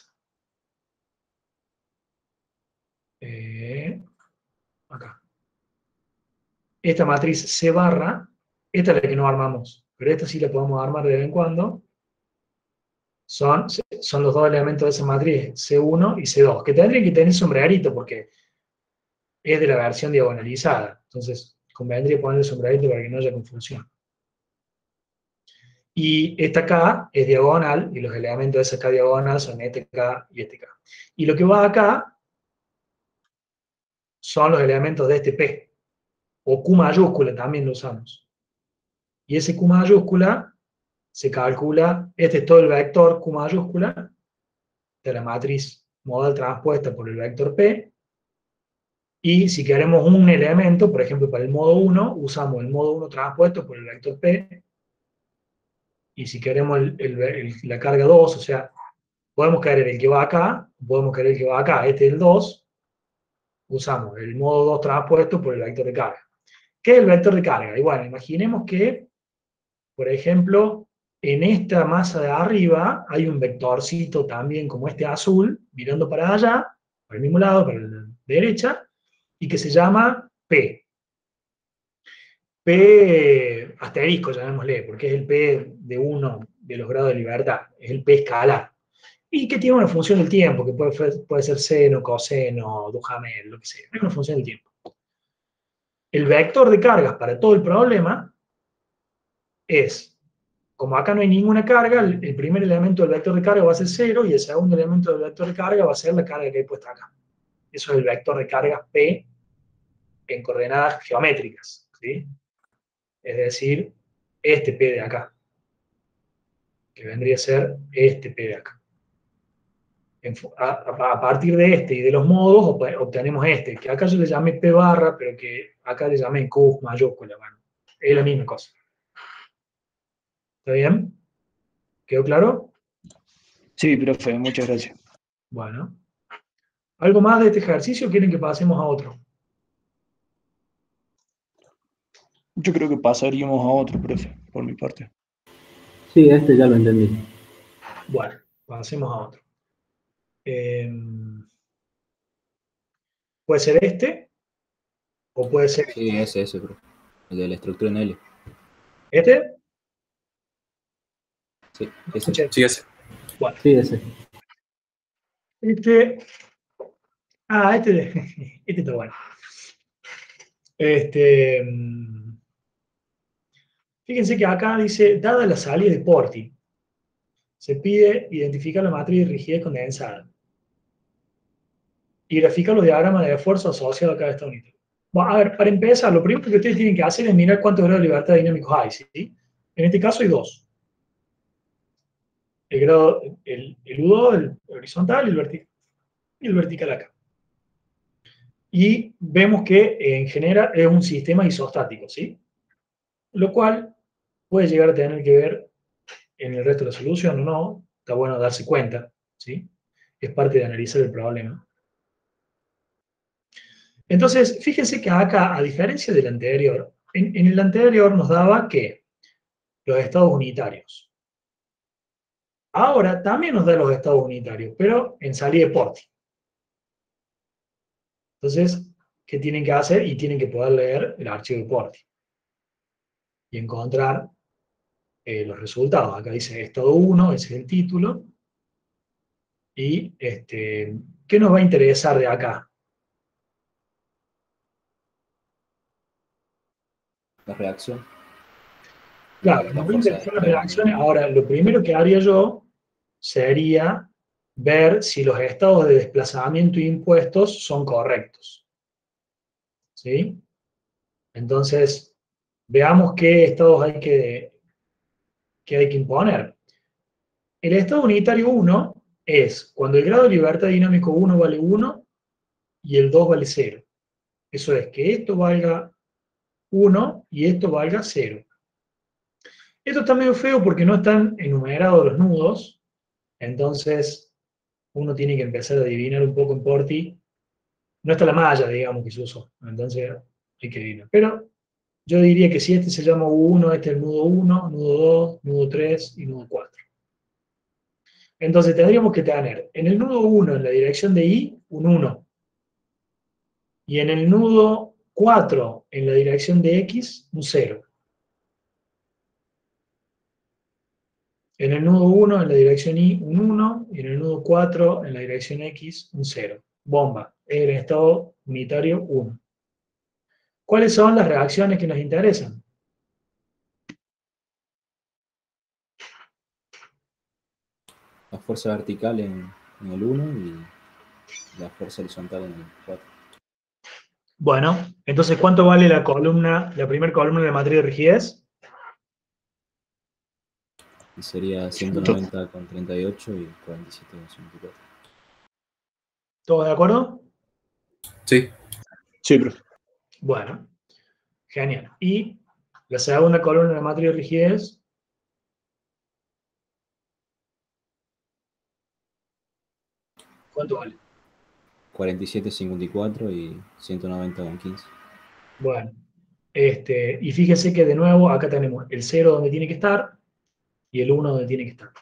Eh, acá. Esta matriz C barra, esta es la que no armamos, pero esta sí la podemos armar de vez en cuando. Son, son los dos elementos de esa matriz, C uno y C dos, que tendrían que tener sombrerito porque es de la versión diagonalizada. Entonces, convendría poner el sombrerito para que no haya confusión. Y esta K es diagonal, y los elementos de esa K diagonal son este K y este K. Y lo que va acá son los elementos de este P, o Q mayúscula también lo usamos. Y ese Q mayúscula se calcula, este es todo el vector Q mayúscula, de la matriz modal transpuesta por el vector P, y si queremos un elemento, por ejemplo para el modo uno, usamos el modo uno transpuesto por el vector P, y si queremos el, el, el, la carga dos, o sea, podemos querer el que va acá, podemos querer el que va acá, este es el dos, usamos el modo dos transpuesto por el vector de carga. ¿Qué es el vector de carga? Y bueno, imaginemos que, por ejemplo, en esta masa de arriba hay un vectorcito también como este azul, mirando para allá, para el mismo lado, para la derecha, y que se llama P. P asterisco, llamémosle, porque es el P de uno de los grados de libertad, es el P escalar. Y que tiene una función del tiempo, que puede, puede ser seno, coseno, Duhamel, lo que sea, es una función del tiempo. El vector de cargas para todo el problema es, como acá no hay ninguna carga, el, el primer elemento del vector de carga va a ser cero, y el segundo elemento del vector de carga va a ser la carga que hay puesta acá. Eso es el vector de cargas P en coordenadas geométricas, ¿sí? Es decir, este P de acá, que vendría a ser este P de acá. En, a, a partir de este y de los modos obtenemos este, que acá yo le llamé P barra, pero que acá le llamé Q mayúscula. Bueno, es la misma cosa. ¿Está bien? ¿Quedó claro? Sí, profe, muchas gracias. Bueno. ¿Algo más de este ejercicio o quieren que pasemos a otro? Yo creo que pasaríamos a otro, profe, por mi parte. Sí, este ya lo entendí. Bueno, pasemos a otro. Eh, puede ser este, o puede ser... Sí, ese, ese, bro. El de la estructura en L. ¿Este? Sí, ese. Sí, ese. Bueno. Sí, ese. Este... Ah, este, este está bueno. Este... Fíjense que acá dice, dada la salida de Porti, se pide identificar la matriz de rigidez condensada y graficar los diagramas de esfuerzo asociados a cada estado unitario. Bueno, a ver, para empezar, lo primero que ustedes tienen que hacer es mirar cuántos grados de libertad dinámicos hay, ¿sí? En este caso hay dos. El grado, el, el U dos, el horizontal y el vertical, y el vertical acá. Y vemos que en general es un sistema isostático, ¿sí? Lo cual puede llegar a tener que ver en el resto de la solución o no, está bueno darse cuenta, ¿sí? Es parte de analizar el problema. Entonces, fíjense que acá, a diferencia del anterior, en, en el anterior nos daba que los estados unitarios. Ahora también nos da los estados unitarios, pero en salida de Porti. Entonces, ¿qué tienen que hacer? Y tienen que poder leer el archivo de Porti. Y encontrar eh, los resultados. Acá dice estado uno, ese es el título. Y, este, ¿qué nos va a interesar de acá? La reacción. Claro, nos va a interesar las reacciones. Ahora, lo primero que haría yo sería ver si los estados de desplazamiento e impuestos son correctos. ¿Sí? Entonces, veamos qué estados hay que, que, hay que imponer. El estado unitario uno es cuando el grado de libertad dinámico uno vale uno y el dos vale cero. Eso es que esto valga uno y esto valga cero. Esto está medio feo porque no están enumerados los nudos, entonces uno tiene que empezar a adivinar un poco en Porty. No está la malla, digamos, que se usó, entonces hay que adivinar. Pero yo diría que si este se llama U uno, este es el nudo uno, nudo dos, nudo tres y nudo cuatro. Entonces tendríamos que tener en el nudo uno, en la dirección de I, un uno. Y en el nudo cuatro, en la dirección de X, un cero. En el nudo uno, en la dirección Y, un uno. Y en el nudo cuatro, en la dirección X, un cero. Bomba. Es el estado unitario uno. ¿Cuáles son las reacciones que nos interesan? La fuerza vertical en, en el uno y la fuerza horizontal en el cuatro. Bueno, entonces, ¿cuánto vale la columna, la primera columna de la matriz de rigidez? Y sería ciento noventa con treinta y ocho y cuarenta y siete con cincuenta y cuatro. ¿Todos de acuerdo? Sí. Sí, profe. Bueno, genial. Y la segunda columna de la matriz de rigidez, ¿cuánto vale? cuarenta y siete con cincuenta y cuatro y ciento noventa con quince. Bueno, este, y fíjense que de nuevo acá tenemos el cero donde tiene que estar y el uno donde tiene que estar.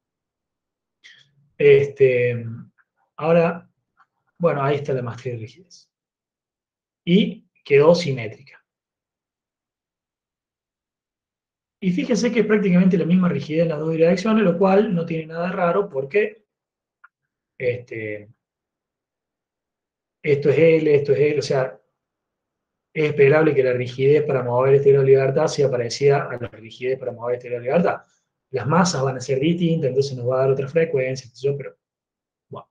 Este, ahora, bueno, ahí está la matriz de rigidez. Y quedó simétrica. Y fíjense que es prácticamente la misma rigidez en las dos direcciones, lo cual no tiene nada de raro porque este, esto es L, esto es L, o sea, es esperable que la rigidez para mover este grado de libertad sea parecida a la rigidez para mover este grado de libertad. Las masas van a ser distintas, entonces nos va a dar otra frecuencia, pero bueno.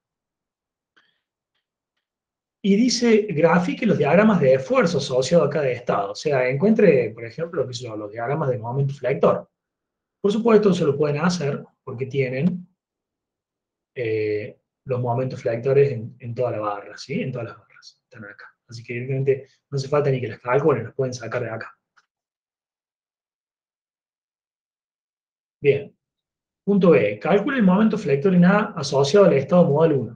Y dice, grafique los diagramas de esfuerzo asociados a cada estado. O sea, encuentre, por ejemplo, qué sé yo, los diagramas de momento flector. Por supuesto, se lo pueden hacer porque tienen eh, los momentos flectores en, en toda la barra, ¿sí? En todas las barras. Están acá. Así que evidentemente no hace falta ni que las calculen, las pueden sacar de acá. Bien. Punto B. Calcule el momento flector en A asociado al estado modal uno.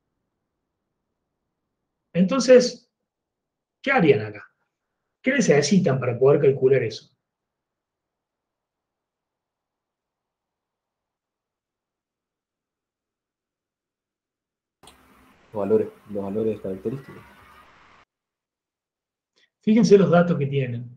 Entonces, ¿qué harían acá? ¿Qué necesitan para poder calcular eso? Los valores, los valores característicos. Fíjense los datos que tienen.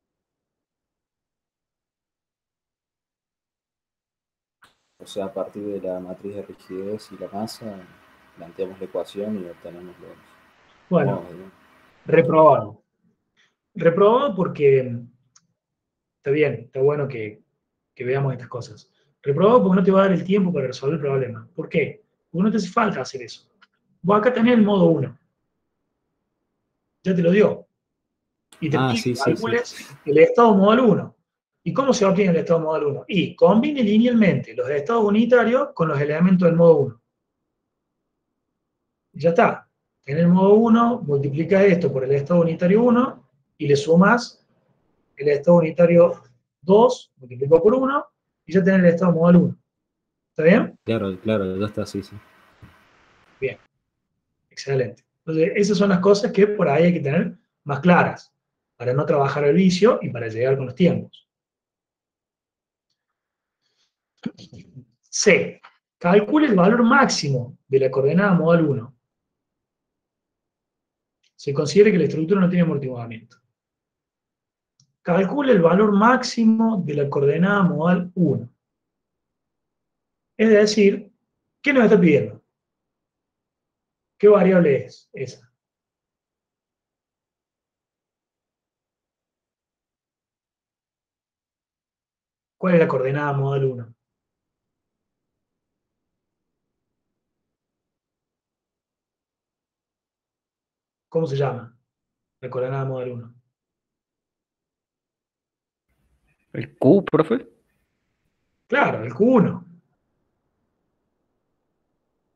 O sea, a partir de la matriz de rigidez y la masa, planteamos la ecuación y obtenemos los Bueno, modos, ¿no? reprobado. Reprobado porque está bien, está bueno que, que veamos estas cosas. Reprobado porque no te va a dar el tiempo para resolver el problema. ¿Por qué? Porque no te hace falta hacer eso. Vos acá tenés el modo uno. Ya te lo dio. Y te Ah, pide sí, que sí, sí. calcules el estado modal uno. ¿Y cómo se obtiene el estado modal uno? Y combine linealmente los estados unitarios con los elementos del modo uno. Ya está. En el modo uno, multiplica esto por el estado unitario uno y le sumas el estado unitario dos, multiplicado por uno, y ya tenés el estado modal uno. ¿Está bien? Claro, claro, ya está, sí, sí. Bien. Excelente. Entonces, esas son las cosas que por ahí hay que tener más claras para no trabajar el vicio y para llegar con los tiempos. C. Calcule el valor máximo de la coordenada modal uno. Se considera que la estructura no tiene amortiguamiento. Calcule el valor máximo de la coordenada modal uno. Es decir, ¿qué nos está pidiendo? ¿Qué variable es esa? ¿Cuál es la coordenada modal uno? ¿Cómo se llama la coordenada modal uno? ¿El Q, profe? Claro, el Q uno.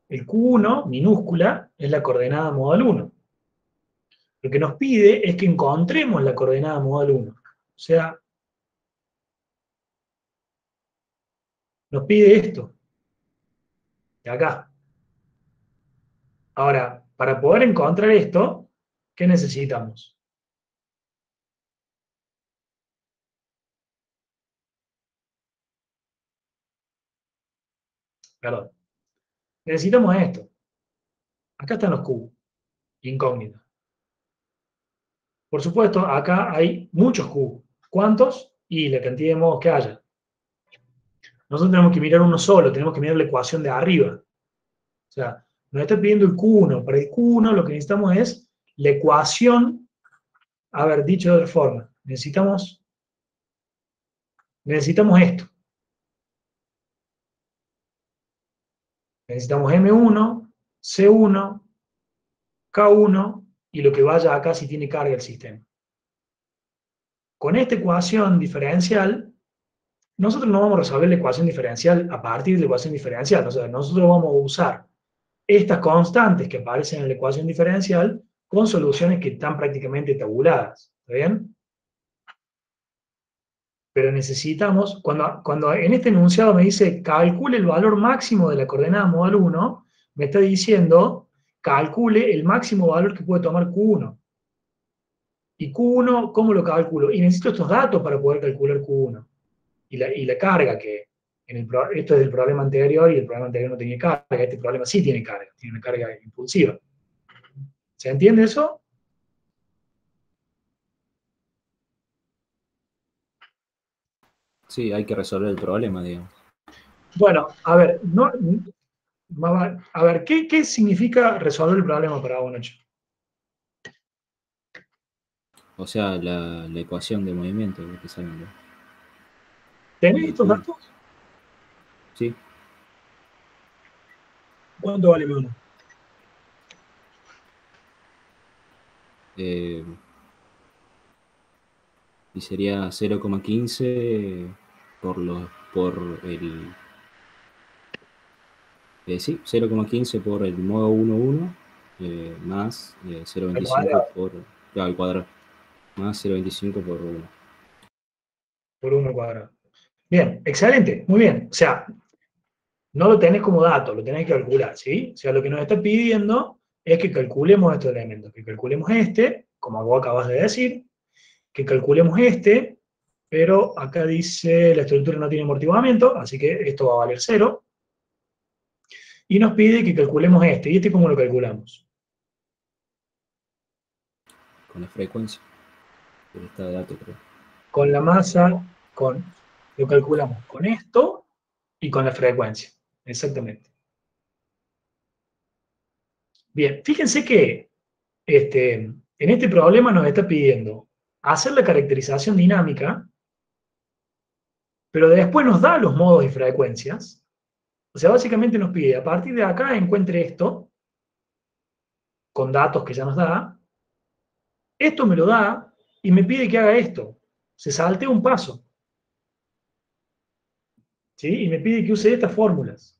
el Q uno, minúscula, es la coordenada modal uno. Lo que nos pide es que encontremos la coordenada modal uno. O sea, nos pide esto, de acá. Ahora, para poder encontrar esto, ¿qué necesitamos? Perdón. Necesitamos esto. Acá están los Q, incógnitas. Por supuesto, acá hay muchos Q. ¿Cuántos? Y la cantidad de modos que haya. Nosotros tenemos que mirar uno solo, tenemos que mirar la ecuación de arriba. O sea, nos está pidiendo el Q uno. Para el Q uno lo que necesitamos es la ecuación, a ver, dicho de otra forma, necesitamos, necesitamos esto. Necesitamos M uno, C uno, K uno y lo que vaya acá si tiene carga el sistema. Con esta ecuación diferencial, nosotros no vamos a resolver la ecuación diferencial a partir de la ecuación diferencial. O sea, nosotros vamos a usar estas constantes que aparecen en la ecuación diferencial con soluciones que están prácticamente tabuladas. ¿Está bien? Pero necesitamos, cuando, cuando en este enunciado me dice calcule el valor máximo de la coordenada modal uno, me está diciendo calcule el máximo valor que puede tomar Q uno. ¿Y Q uno cómo lo calculo? Y necesito estos datos para poder calcular Q uno. Y la, y la carga, que en el, esto es del problema anterior y el problema anterior no tenía carga, este problema sí tiene carga, tiene una carga impulsiva. ¿Se entiende eso? Sí, hay que resolver el problema, digamos. Bueno, a ver, no, a ver, ¿qué, qué significa resolver el problema para vos, Nacho? O sea, la, la ecuación de movimiento que salen. ¿Tenés estos datos? Sí. ¿Cuánto vale uno? Eh, y sería cero coma quince por los por el eh, sí, cero coma quince por el modo uno uno eh, más eh, cero coma veinticinco por claro, al cuadrado más cero coma veinticinco por uno. Por uno cuadrado. Bien, excelente, muy bien. O sea, no lo tenés como dato, lo tenés que calcular, ¿sí? O sea, lo que nos está pidiendo es que calculemos estos elementos, que calculemos este, como vos acabas de decir, que calculemos este, pero acá dice la estructura no tiene amortiguamiento, así que esto va a valer cero. Y nos pide que calculemos este. ¿Y este cómo lo calculamos? Con la frecuencia. Está de dato, creo. Con la masa, con, lo calculamos con esto y con la frecuencia. Exactamente. Bien, fíjense que este, en este problema nos está pidiendo hacer la caracterización dinámica, pero después nos da los modos y frecuencias. O sea, básicamente nos pide, a partir de acá encuentre esto, con datos que ya nos da, esto me lo da y me pide que haga esto. Se saltea un paso. ¿Sí? Y me pide que use estas fórmulas.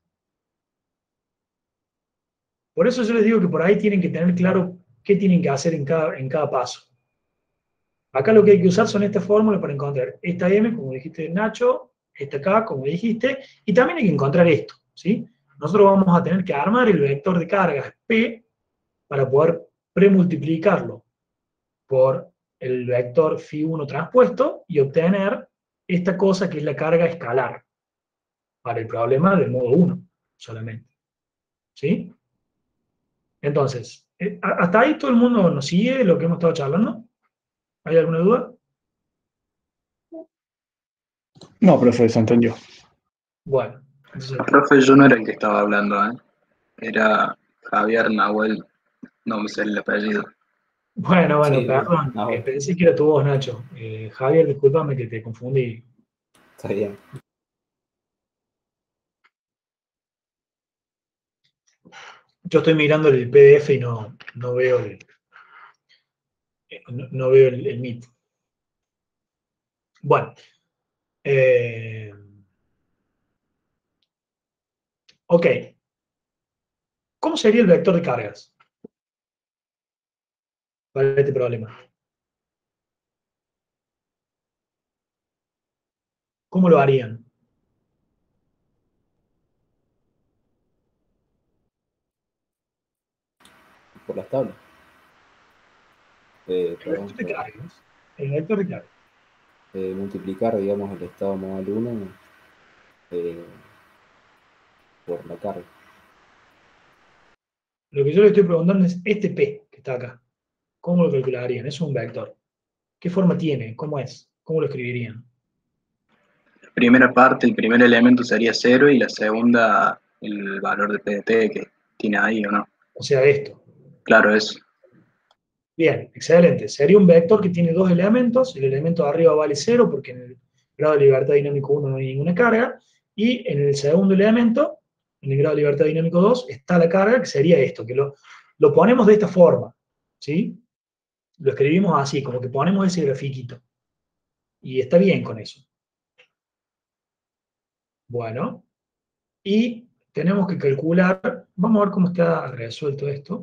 Por eso yo les digo que por ahí tienen que tener claro qué tienen que hacer en cada, en cada paso. Acá lo que hay que usar son estas fórmulas para encontrar esta M, como dijiste Nacho, esta K, como dijiste, y también hay que encontrar esto, ¿sí? Nosotros vamos a tener que armar el vector de cargas P para poder premultiplicarlo por el vector phi uno transpuesto y obtener esta cosa que es la carga escalar para el problema del modo uno solamente. ¿Sí? Entonces, ¿hasta ahí todo el mundo nos sigue lo que hemos estado charlando? ¿Hay alguna duda? No, profe, se entendió. Bueno. Entonces, profe, yo no era el que estaba hablando, ¿eh? Era Javier Nahuel, no me sé el apellido. Bueno, bueno, Sí, perdón. no, Eh, pensé que era tu voz, Nacho. Eh, Javier, discúlpame que te confundí. está bien. Yo estoy mirando el P D F y no, no veo el, no, no veo el, el Meet. Bueno. Eh, ok. ¿Cómo sería el vector de cargas para este problema? ¿Cómo lo harían? Por las tablas. Eh, El vector de podemos cargas. El vector de cargas. eh, multiplicar, digamos, el estado modal uno eh, por la carga. Lo que yo le estoy preguntando es este P que está acá. ¿Cómo lo calcularían? Es un vector. ¿Qué forma tiene? ¿Cómo es? ¿Cómo lo escribirían? La primera parte, el primer elemento sería cero y la segunda el valor de P D T que tiene ahí, ¿o no? O sea, esto. Claro, eso. Bien, excelente. Sería un vector que tiene dos elementos. El elemento de arriba vale cero porque en el grado de libertad dinámico uno no hay ninguna carga. Y en el segundo elemento, en el grado de libertad dinámico dos, está la carga, que sería esto, que lo, lo ponemos de esta forma. ¿Sí? Lo escribimos así, como que ponemos ese grafiquito. Y está bien con eso. Bueno, y tenemos que calcular, vamos a ver cómo está resuelto esto.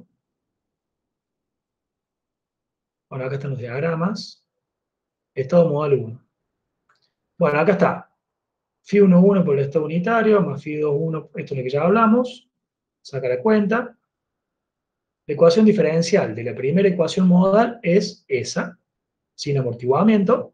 Bueno, acá están los diagramas. Estado modal uno. Bueno, acá está. Phi uno uno por el estado unitario, más Phi dos uno, esto es lo que ya hablamos. Saca la cuenta. La ecuación diferencial de la primera ecuación modal es esa, sin amortiguamiento.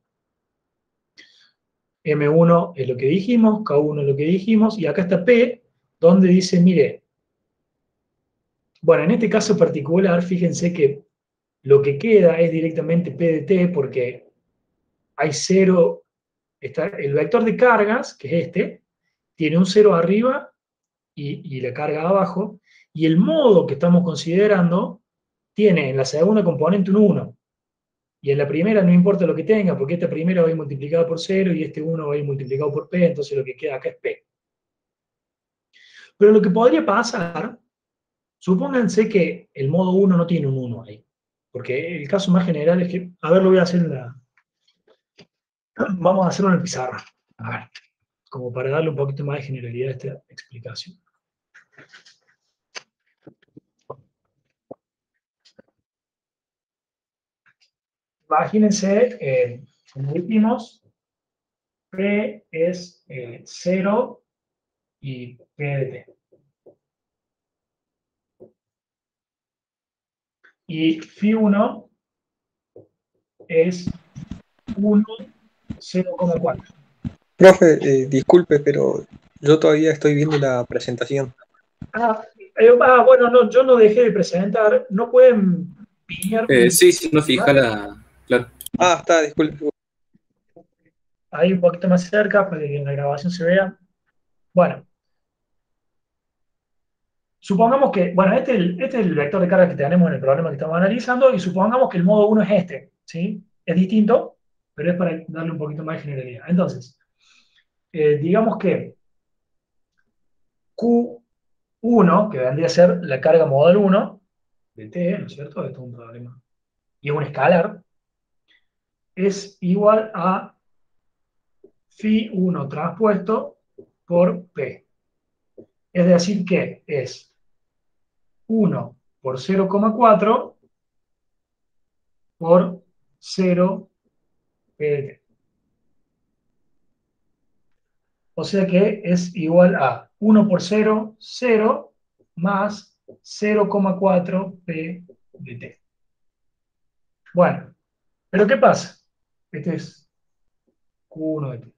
eme uno es lo que dijimos, ka uno es lo que dijimos, y acá está P, donde dice, mire, bueno, en este caso particular, fíjense que lo que queda es directamente P de T, porque hay cero, está el vector de cargas, que es este, tiene un cero arriba y, y la carga abajo, y el modo que estamos considerando tiene en la segunda componente un uno, y en la primera no importa lo que tenga, porque esta primera va a ir multiplicada por cero y este uno va a ir multiplicado por P, entonces lo que queda acá es P. Pero lo que podría pasar, supónganse que el modo uno no tiene un uno ahí, porque el caso más general es que, a ver, lo voy a hacer en la... Vamos a hacerlo en el pizarra, a ver, como para darle un poquito más de generalidad a esta explicación. Imagínense, eh, como dijimos, P es eh, cero y P de T. Y Phi uno es uno, cero coma cuatro. Profe, eh, disculpe, pero yo todavía estoy viendo la presentación. Ah, eh, ah, bueno, no, yo no dejé de presentar. No pueden piñar Eh, mi... sí, sí, no fija la. Claro. Ah, está, disculpe. Ahí un poquito más cerca para que en la grabación se vea. Bueno, supongamos que, bueno, este es, el, este es el vector de carga que tenemos en el problema que estamos analizando y supongamos que el modo uno es este, ¿sí? Es distinto, pero es para darle un poquito más de generalidad. Entonces, eh, digamos que Q uno, que vendría a ser la carga modal uno, de T, ¿no es cierto? Esto es un problema. Y es un escalar, es igual a Phi uno transpuesto por P. Es decir, que es uno por cero coma cuatro por cero P de T. O sea que es igual a uno por cero, cero, más cero coma cuatro P de T. Bueno, pero ¿qué pasa? Este es Q uno de T.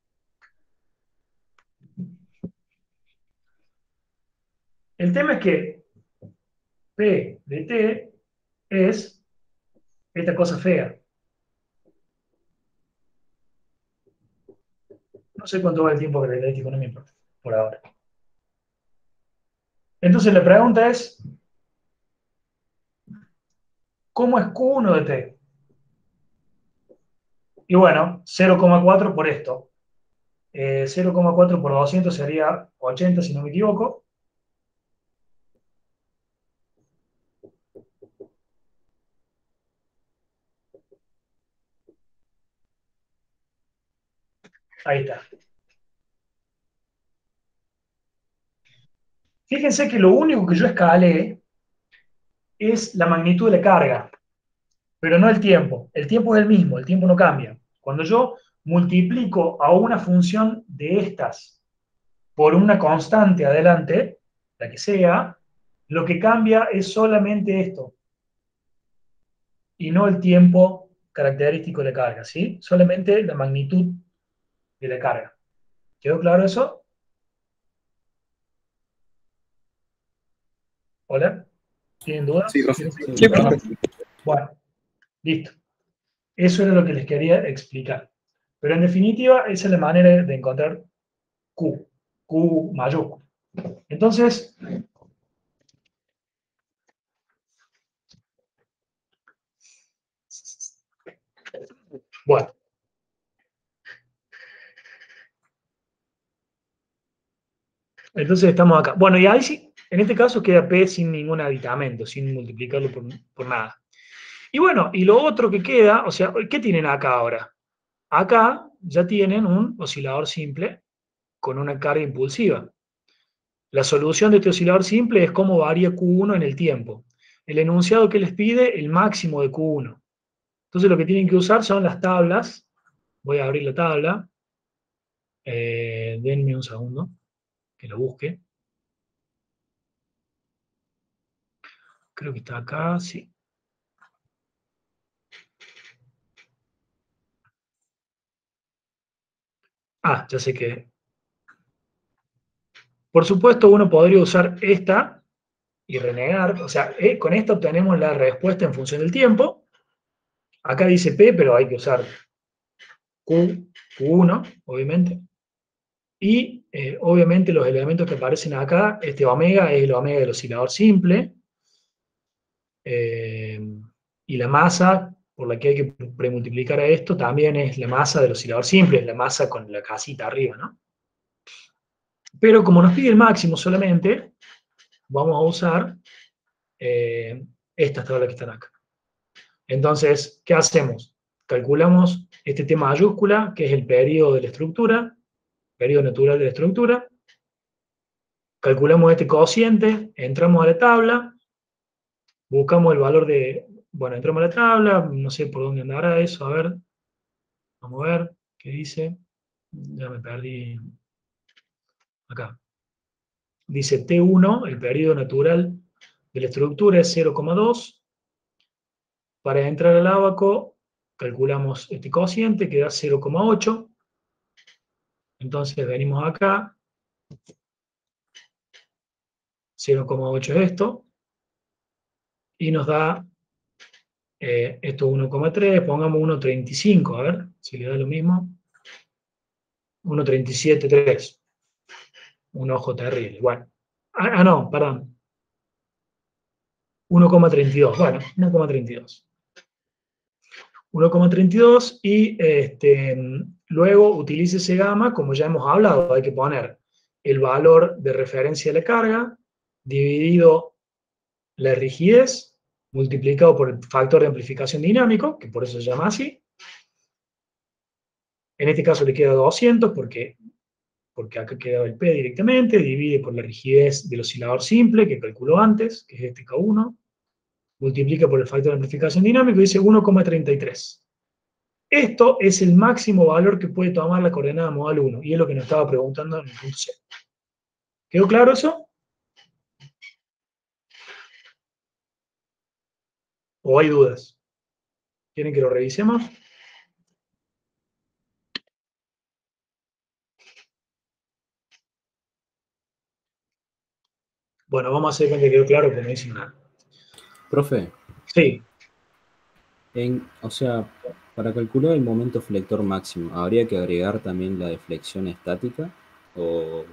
El tema es que P de T es esta cosa fea. No sé cuánto va el tiempo catedrático, no me importa, por ahora. Entonces la pregunta es, ¿cómo es Q uno de T? Y bueno, cero coma cuatro por esto. Eh, cero coma cuatro por doscientos sería ochenta, si no me equivoco. Ahí está. Fíjense que lo único que yo escalé es la magnitud de la carga, pero no el tiempo. El tiempo es el mismo, el tiempo no cambia. Cuando yo multiplico a una función de estas por una constante adelante, la que sea, lo que cambia es solamente esto, y no el tiempo característico de la carga, ¿sí? Solamente la magnitud de la carga. ¿Quedó claro eso? ¿Hola? ¿Tienen dudas? Sí, profe. Sí, profe. Bueno, listo. Eso era lo que les quería explicar. Pero en definitiva, esa es la manera de encontrar Q, Q mayúsculo. Entonces, bueno. Entonces estamos acá. Bueno, y ahí sí, en este caso queda P sin ningún aditamento, sin multiplicarlo por, por nada. Y bueno, y lo otro que queda, o sea, ¿qué tienen acá ahora? Acá ya tienen un oscilador simple con una carga impulsiva. La solución de este oscilador simple es cómo varía Q uno en el tiempo. El enunciado que les pide, el máximo de Q uno. Entonces lo que tienen que usar son las tablas. Voy a abrir la tabla. Eh, denme un segundo, que lo busque. Creo que está acá, sí. Ah, ya sé que... Por supuesto, uno podría usar esta y renegar. O sea, eh, con esta obtenemos la respuesta en función del tiempo. Acá dice P, pero hay que usar Q, Q1, obviamente. Y, eh, obviamente, los elementos que aparecen acá, este omega es el omega del oscilador simple. Eh, y la masa por la que hay que premultiplicar a esto también es la masa del oscilador simple, es la masa con la casita arriba, ¿no? Pero como nos pide el máximo solamente, vamos a usar eh, estas tablas que están acá. Entonces, ¿qué hacemos? Calculamos este T mayúscula, que es el periodo de la estructura, periodo natural de la estructura. Calculamos este cociente, entramos a la tabla, buscamos el valor de... Bueno, entramos a la tabla, no sé por dónde andará eso, a ver. Vamos a ver, ¿qué dice? Ya me perdí. Acá. Dice T uno, el periodo natural de la estructura es cero coma dos. Para entrar al ábaco, calculamos este cociente, que da cero coma ocho. Entonces venimos acá. cero coma ocho es esto. Y nos da eh, esto uno coma tres. Pongamos uno coma treinta y cinco, a ver si le da lo mismo. uno coma treinta y siete tres. Un ojo terrible. Bueno. Ah, ah no, perdón. uno coma treinta y dos. Bueno, uno coma treinta y dos. uno coma treinta y dos y este, luego utilice ese gamma, como ya hemos hablado, hay que poner el valor de referencia de la carga dividido la rigidez multiplicado por el factor de amplificación dinámico, que por eso se llama así. En este caso le queda doscientos porque, porque acá quedaba el P directamente, divide por la rigidez del oscilador simple que calculó antes, que es este K uno, multiplica por el factor de amplificación dinámico y dice uno coma treinta y tres. Esto es el máximo valor que puede tomar la coordenada modal uno, y es lo que nos estaba preguntando en el punto C. ¿Quedó claro eso? ¿O hay dudas? ¿Quieren que lo revisemos? Bueno, vamos a hacer cuenta que quedó claro porque no dice nada. Profe, Sí. en, o sea, para calcular el momento flector máximo, ¿habría que agregar también la deflexión estática? O...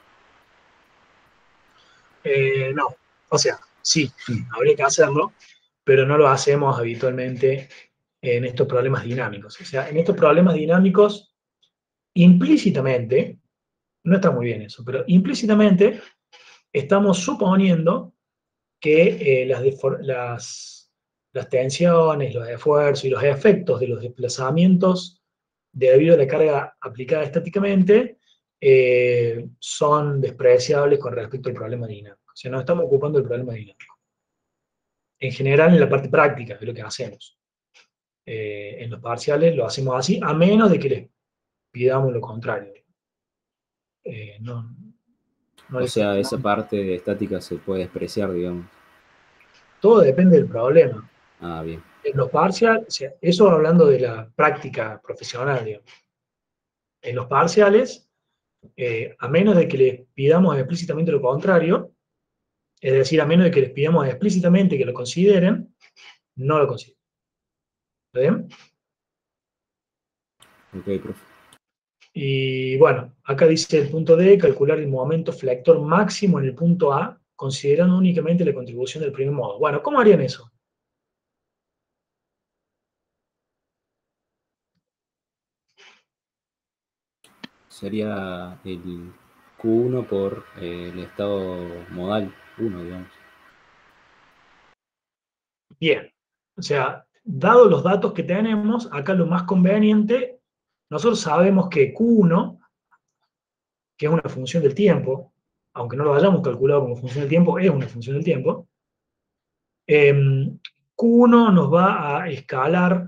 Eh, no. O sea, sí, habría que hacerlo, pero no lo hacemos habitualmente en estos problemas dinámicos. O sea, en estos problemas dinámicos, implícitamente, no está muy bien eso, pero implícitamente estamos suponiendo que eh, las, las, las tensiones, los esfuerzos y los efectos de los desplazamientos debido a la carga aplicada estáticamente eh, son despreciables con respecto al problema dinámico. O sea, no estamos ocupando el problema dinámico. En general, en la parte práctica, es lo que hacemos. Eh, en los parciales lo hacemos así, a menos de que les pidamos lo contrario. Eh, no, no O sea, esa parte de estática se puede despreciar, digamos. Todo depende del problema. Ah, bien. En los parciales, o sea, eso hablando de la práctica profesional, digamos. En los parciales, eh, a menos de que les pidamos explícitamente lo contrario, es decir, a menos de que les pidamos explícitamente que lo consideren, no lo consideren. ¿Está bien? Ok, profe. Y bueno, acá dice el punto D, calcular el momento flector máximo en el punto A, considerando únicamente la contribución del primer modo. Bueno, ¿cómo harían eso? Sería el Q uno por eh, el estado modal uno, digamos. Bien. O sea, dado los datos que tenemos, acá lo más conveniente, nosotros sabemos que Q uno, que es una función del tiempo, aunque no lo hayamos calculado como función del tiempo, es una función del tiempo, eh, Q uno nos va a escalar,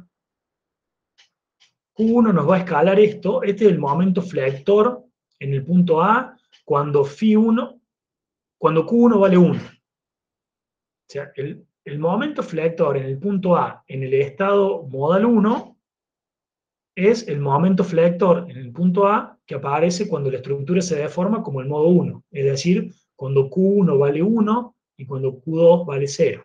Q uno nos va a escalar esto, este es el momento flector en el punto A, cuando phi uno, cuando Q uno vale uno. O sea, el, el momento flector en el punto A, en el estado modal uno, es el momento flector en el punto A que aparece cuando la estructura se deforma como el modo uno, es decir, cuando Q uno vale uno y cuando Q dos vale cero.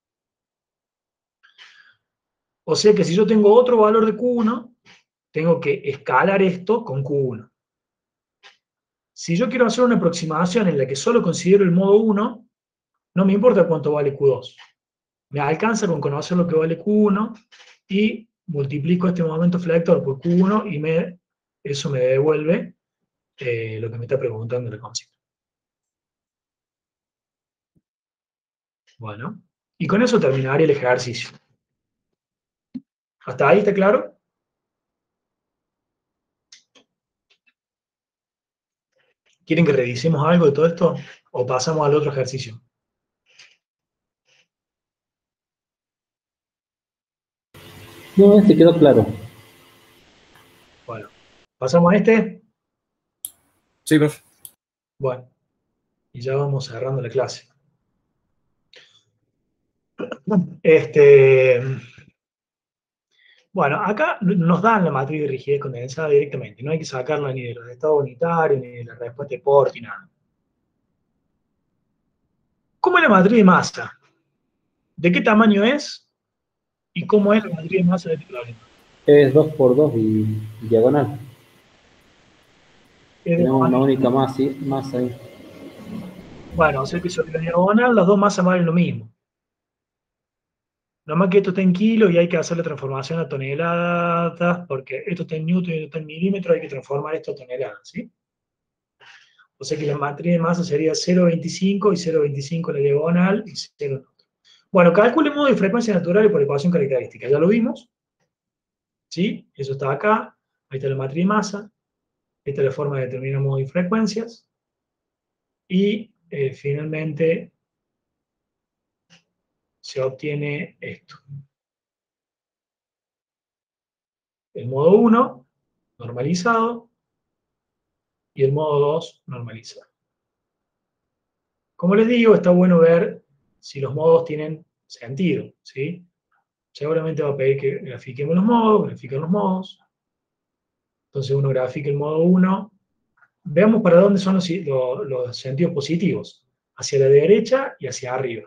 O sea que si yo tengo otro valor de Q uno, tengo que escalar esto con Q uno. Si yo quiero hacer una aproximación en la que solo considero el modo uno, no me importa cuánto vale Q dos. Me alcanza con conocer lo que vale Q uno y multiplico este momento flector por Q uno y me, eso me devuelve eh, lo que me está preguntando la consigna. Bueno, y con eso terminaría el ejercicio. ¿Hasta ahí está claro? ¿Quieren que revisemos algo de todo esto o pasamos al otro ejercicio? No, este quedó claro. Bueno, ¿pasamos a este? Sí, profe. Bueno, y ya vamos cerrando la clase. Este, bueno, acá nos dan la matriz de rigidez condensada directamente, no hay que sacarla ni de los estados unitarios, ni de la respuesta de Porte, ni nada. ¿Cómo es la matriz de masa? ¿De qué tamaño es? ¿Y cómo es la matriz de masa de este problema? Es dos por dos y diagonal. Es de Tenemos una tamaño- única masa, masa ahí. Bueno, o sea que sobre la diagonal las dos masas valen lo mismo. Nomás que esto está en kilos y hay que hacer la transformación a toneladas, porque esto está en newton y esto está en milímetros, hay que transformar esto a toneladas, ¿sí? O sea que la matriz de masa sería cero coma veinticinco y cero coma veinticinco la diagonal y cero en otro. Bueno, calcule modo y frecuencia naturales por ecuación característica. Ya lo vimos, ¿sí? Eso está acá, ahí está la matriz de masa, esta es la forma de determinar modo y frecuencias, y eh, finalmente se obtiene esto. El modo uno, normalizado, y el modo dos, normalizado. Como les digo, está bueno ver si los modos tienen sentido, ¿sí? Seguramente va a pedir que grafiquemos los modos, grafiquen los modos. Entonces uno grafica el modo uno. Veamos para dónde son los, los, los sentidos positivos. Hacia la derecha y hacia arriba.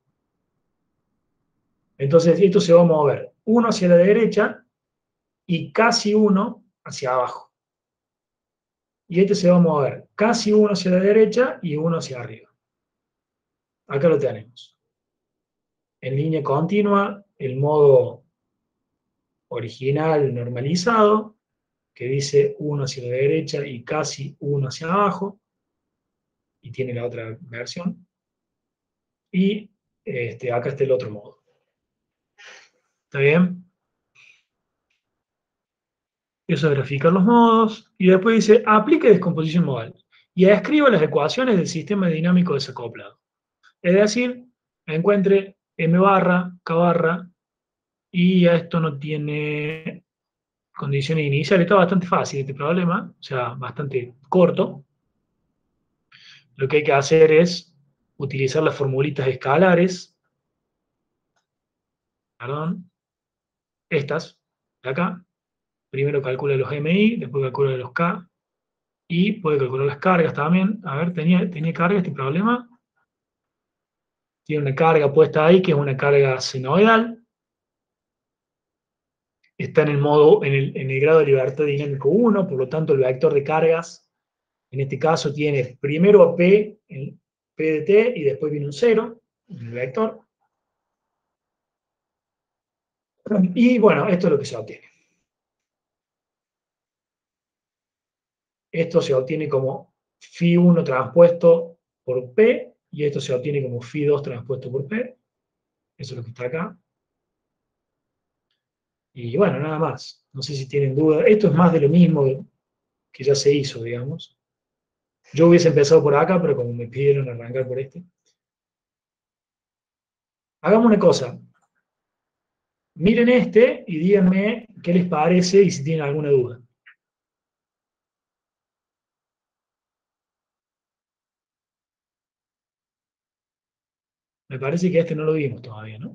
Entonces esto se va a mover. Uno hacia la derecha y casi uno hacia abajo. Y este se va a mover casi uno hacia la derecha y uno hacia arriba. Acá lo tenemos. En línea continua, el modo original normalizado, que dice uno hacia la derecha y casi uno hacia abajo, y tiene la otra versión. Y este, acá está el otro modo. ¿Está bien? Eso es graficar los modos, y después dice, aplique descomposición modal, y escriba las ecuaciones del sistema dinámico desacoplado. Es decir, encuentre M barra, K barra, y a esto no tiene condiciones iniciales. Está bastante fácil este problema, o sea, bastante corto. Lo que hay que hacer es utilizar las formulitas escalares, perdón, estas de acá. Primero calcula los M I, después calcula los K, y puede calcular las cargas también. A ver, ¿tenía, tenía carga este problema? Tiene una carga puesta ahí, que es una carga senoidal. Está en el modo, en el, en el grado de libertad dinámico uno, por lo tanto el vector de cargas, en este caso tiene primero a P, en P de T, y después viene un cero, en el vector. Y bueno, esto es lo que se obtiene. Esto se obtiene como phi uno transpuesto por P, y esto se obtiene como phi dos transpuesto por P. Eso es lo que está acá. Y bueno, nada más. No sé si tienen dudas. Esto es más de lo mismo que ya se hizo, digamos. Yo hubiese empezado por acá, pero como me pidieron arrancar por este. Hagamos una cosa. Miren este y díganme qué les parece y si tienen alguna duda. Me parece que este no lo vimos todavía, ¿no?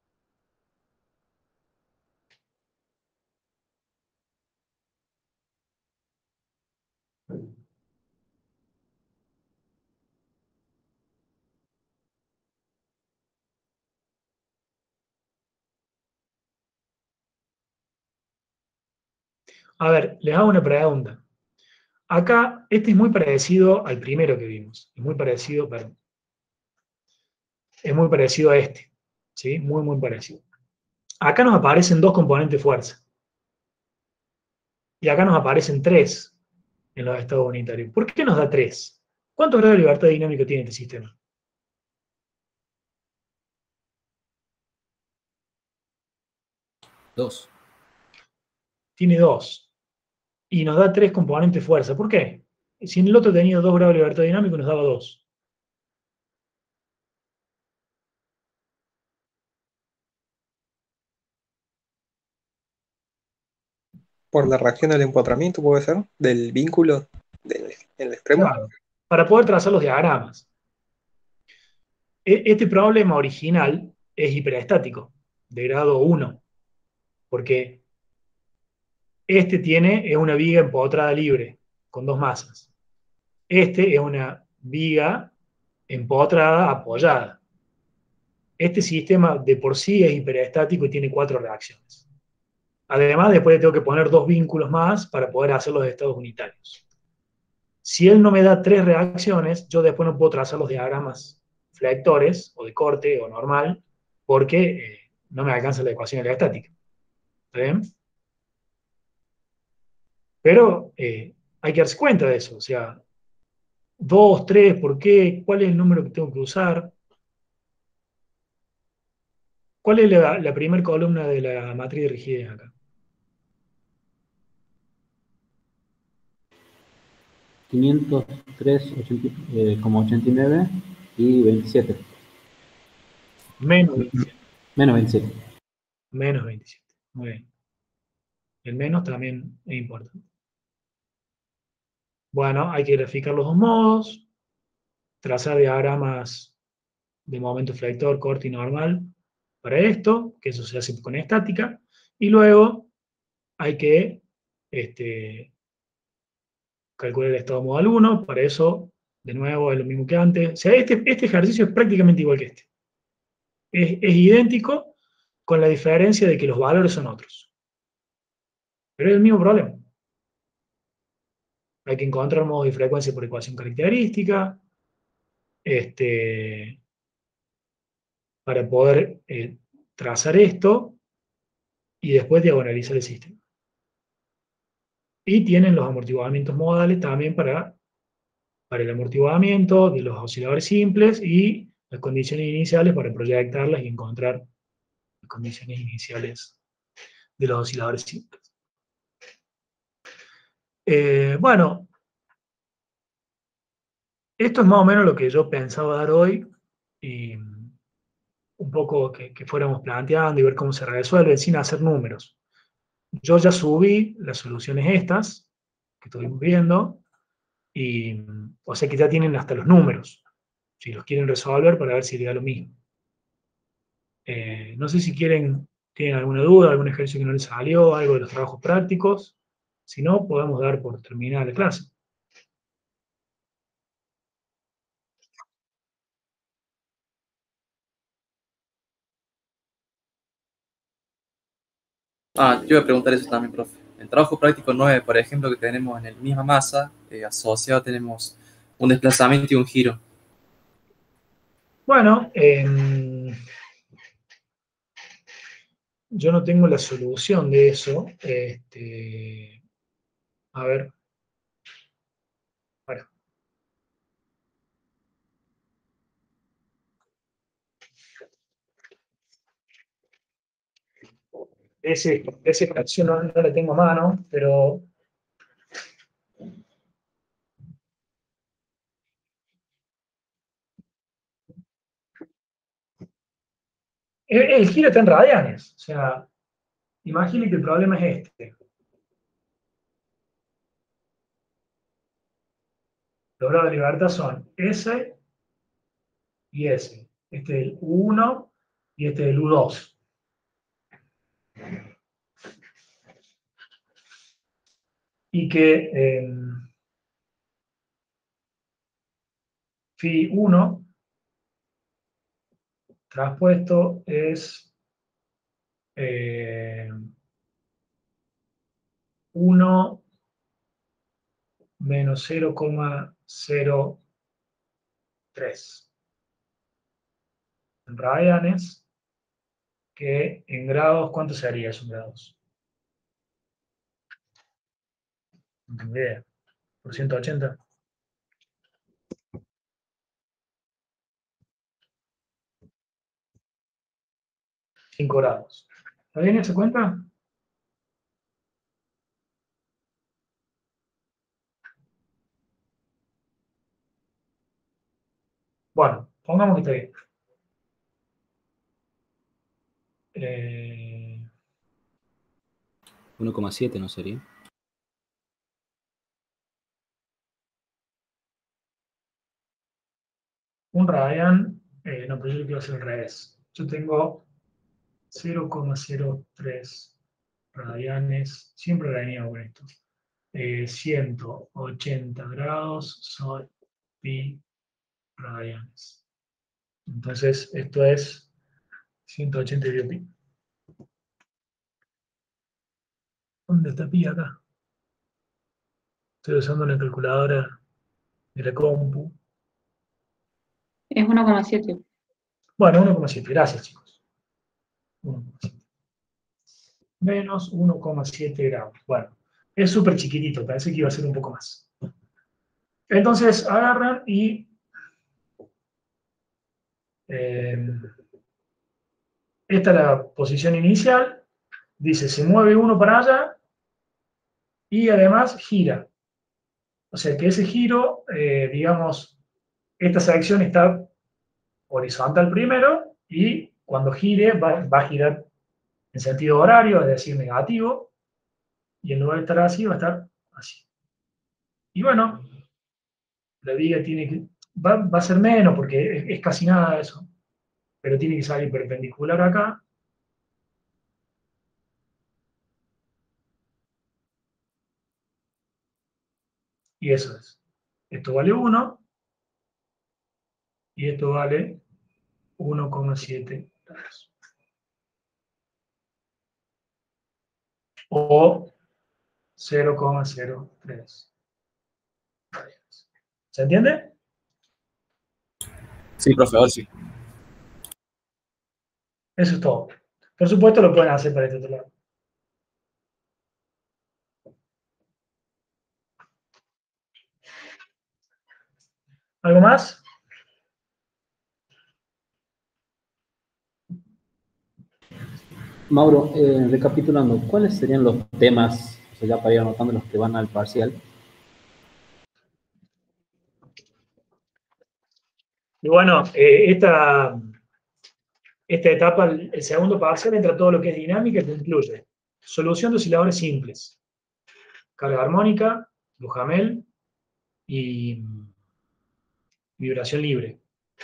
A ver, les hago una pregunta. Acá, este es muy parecido al primero que vimos. Es muy parecido, perdón. Es muy parecido a este. ¿Sí? Muy, muy parecido. Acá nos aparecen dos componentes fuerza. Y acá nos aparecen tres en los estados unitarios. ¿Por qué nos da tres? ¿Cuántos grados de libertad dinámica tiene este sistema? Dos. Tiene dos. Y nos da tres componentes fuerza. ¿Por qué? Si en el otro tenía dos grados de libertad dinámica, nos daba dos. Por la reacción al empotramiento, puede ser, del vínculo del, en el extremo. Claro. Para poder trazar los diagramas. Este problema original es hiperestático, de grado uno, porque este tiene, es una viga empotrada libre, con dos masas. Este es una viga empotrada apoyada. Este sistema de por sí es hiperestático y tiene cuatro reacciones. Además, después le tengo que poner dos vínculos más para poder hacer los estados unitarios. Si él no me da tres reacciones, yo después no puedo trazar los diagramas flectores, o de corte, o normal, porque eh, no me alcanza la ecuación de la estática. ¿Está bien? Pero eh, hay que darse cuenta de eso. O sea, dos, tres, ¿por qué? ¿Cuál es el número que tengo que usar? ¿Cuál es la, la primera columna de la matriz de rigidez acá? quinientos tres coma ochenta y nueve y veintisiete. Menos veintisiete. Menos veintisiete. Menos veintisiete. Muy bien. El menos también es importante. Bueno, hay que graficar los dos modos, trazar diagramas de momento flector, corte y normal para esto, que eso se hace con estática, y luego hay que este, calcular el estado modal uno, para eso, de nuevo, es lo mismo que antes. O sea, este, este ejercicio es prácticamente igual que este. Es, es idéntico, con la diferencia de que los valores son otros. Pero es el mismo problema. Hay que encontrar modos de frecuencia por ecuación característica, este, para poder eh, trazar esto y después diagonalizar el sistema. Y tienen los amortiguamientos modales también para, para el amortiguamiento de los osciladores simples y las condiciones iniciales para proyectarlas y encontrar las condiciones iniciales de los osciladores simples. Eh, bueno, esto es más o menos lo que yo pensaba dar hoy. y un poco que, que fuéramos planteando y ver cómo se resuelve sin hacer números. Yo ya subí las soluciones estas que estuvimos viendo y, o sea que ya tienen hasta los números, si los quieren resolver para ver si les da lo mismo. Eh, no sé si quieren, tienen alguna duda, algún ejercicio que no les salió, algo de los trabajos prácticos. Si no, podemos dar por terminada la clase. Ah, yo iba a preguntar eso también, profe. En trabajo práctico nueve, por ejemplo, que tenemos en la misma masa, eh, asociado tenemos un desplazamiento y un giro. Bueno, eh, yo no tengo la solución de eso. Este, a ver. Bueno. Ese, esa fracción no, no la tengo a mano, pero el, el giro está en radianes. O sea, imagine que el problema es este. Los grados de libertad son S y S. Este es el U uno y este es el U dos. Y que eh, phi uno traspuesto es eh, uno menos cero coma cero tres en radianes, que en grados, ¿cuánto sería eso en grados? No tengo idea. ¿Por ciento ochenta? cinco grados. ¿Está bien esa cuenta? Bueno, pongamos que está bien. Eh, uno coma siete, ¿no sería? un radian, eh, no, pero yo quiero hacer al revés. Yo tengo cero coma cero tres radianes, siempre radianeo con esto. Eh, ciento ochenta grados son pi radianes. Entonces, esto es ciento ochenta dividido pi. ¿Dónde está pi acá? Estoy usando una calculadora de la compu. Es uno coma siete. Bueno, uno coma siete, gracias chicos. uno coma siete. Menos uno coma siete gramos. Bueno, es súper chiquitito, pensé que iba a ser un poco más. Entonces, agarran y... Eh, esta es la posición inicial. Dice, se mueve uno para allá y además gira. O sea que ese giro, eh, digamos, esta sección está horizontal primero y cuando gire va, va a girar en sentido horario, es decir, negativo, y en lugar de estar así, va a estar así. Y bueno, la viga tiene que, va, va a ser menos porque es, es casi nada eso, pero tiene que salir perpendicular acá. Y eso es. Esto vale uno y esto vale uno coma siete grados. O cero coma cero tres. ¿Se entiende? Sí, profe, ahora sí. Eso es todo. Por supuesto lo pueden hacer para este otro lado. ¿Algo más? Mauro, eh, recapitulando, ¿cuáles serían los temas, o sea, ya para ir anotando los que van al parcial? Y bueno, eh, esta, esta etapa, el segundo parcial, entra todo lo que es dinámica que incluye solución de osciladores simples, carga armónica, Duhamel y vibración libre.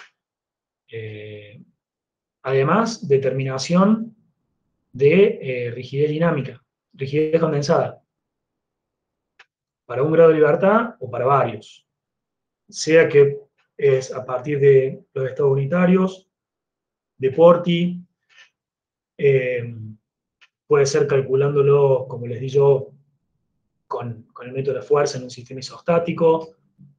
Eh, además, determinación de eh, rigidez dinámica, rigidez condensada, para un grado de libertad o para varios. Sea que es a partir de los estados unitarios, de Porti, eh, puede ser calculándolo, como les di yo, con, con el método de la fuerza en un sistema isostático,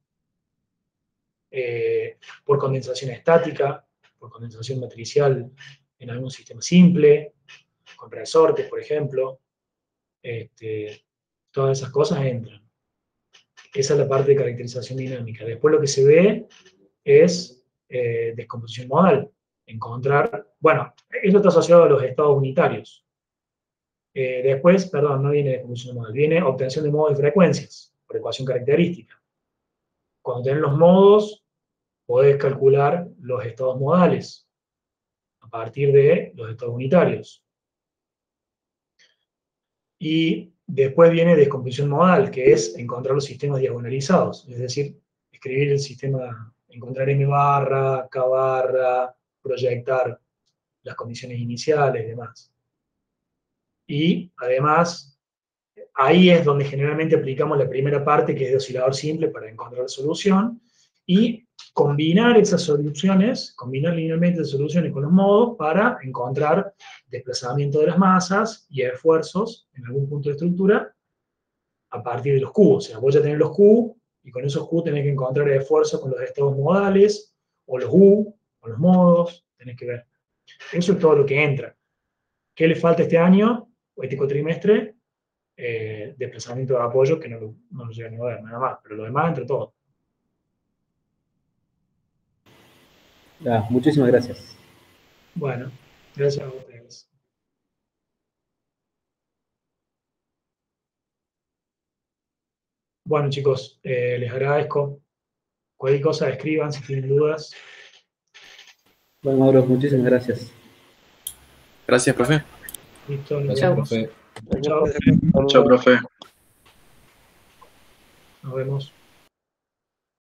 eh, por condensación estática, por condensación matricial en algún sistema simple, con resortes, por ejemplo. Este, todas esas cosas entran. Esa es la parte de caracterización dinámica. Después lo que se ve es eh, descomposición modal. Encontrar, bueno, esto está asociado a los estados unitarios. Eh, después, perdón, no viene descomposición modal, viene obtención de modos y frecuencias, por ecuación característica. Cuando tenés los modos, podés calcular los estados modales a partir de los estados unitarios. Y después viene descomposición modal, que es encontrar los sistemas diagonalizados, es decir, escribir el sistema, encontrar M barra, K barra, proyectar las condiciones iniciales y demás. Y además, ahí es donde generalmente aplicamos la primera parte, que es de oscilador simple, para encontrar la solución, y combinar esas soluciones, combinar linealmente las soluciones con los modos para encontrar desplazamiento de las masas y esfuerzos en algún punto de estructura a partir de los Q. O sea, vos ya tenés los Q, y con esos Q tenés que encontrar esfuerzos con los estados modales, o los U, o los modos, tenés que ver. Eso es todo lo que entra. ¿Qué le falta este año, o este cuatrimestre? Eh, desplazamiento de apoyo, que no lo, no lo llegan a ver, nada más, pero lo demás entra todo. Ya, muchísimas gracias. Bueno, gracias a ustedes. Bueno, chicos, eh, les agradezco. Cualquier cosa, escriban si tienen dudas. Bueno, Mauro, muchísimas gracias. Gracias, profe. Listo, nos Gracias, vemos. profe. Chao. Chao, profe. Nos vemos.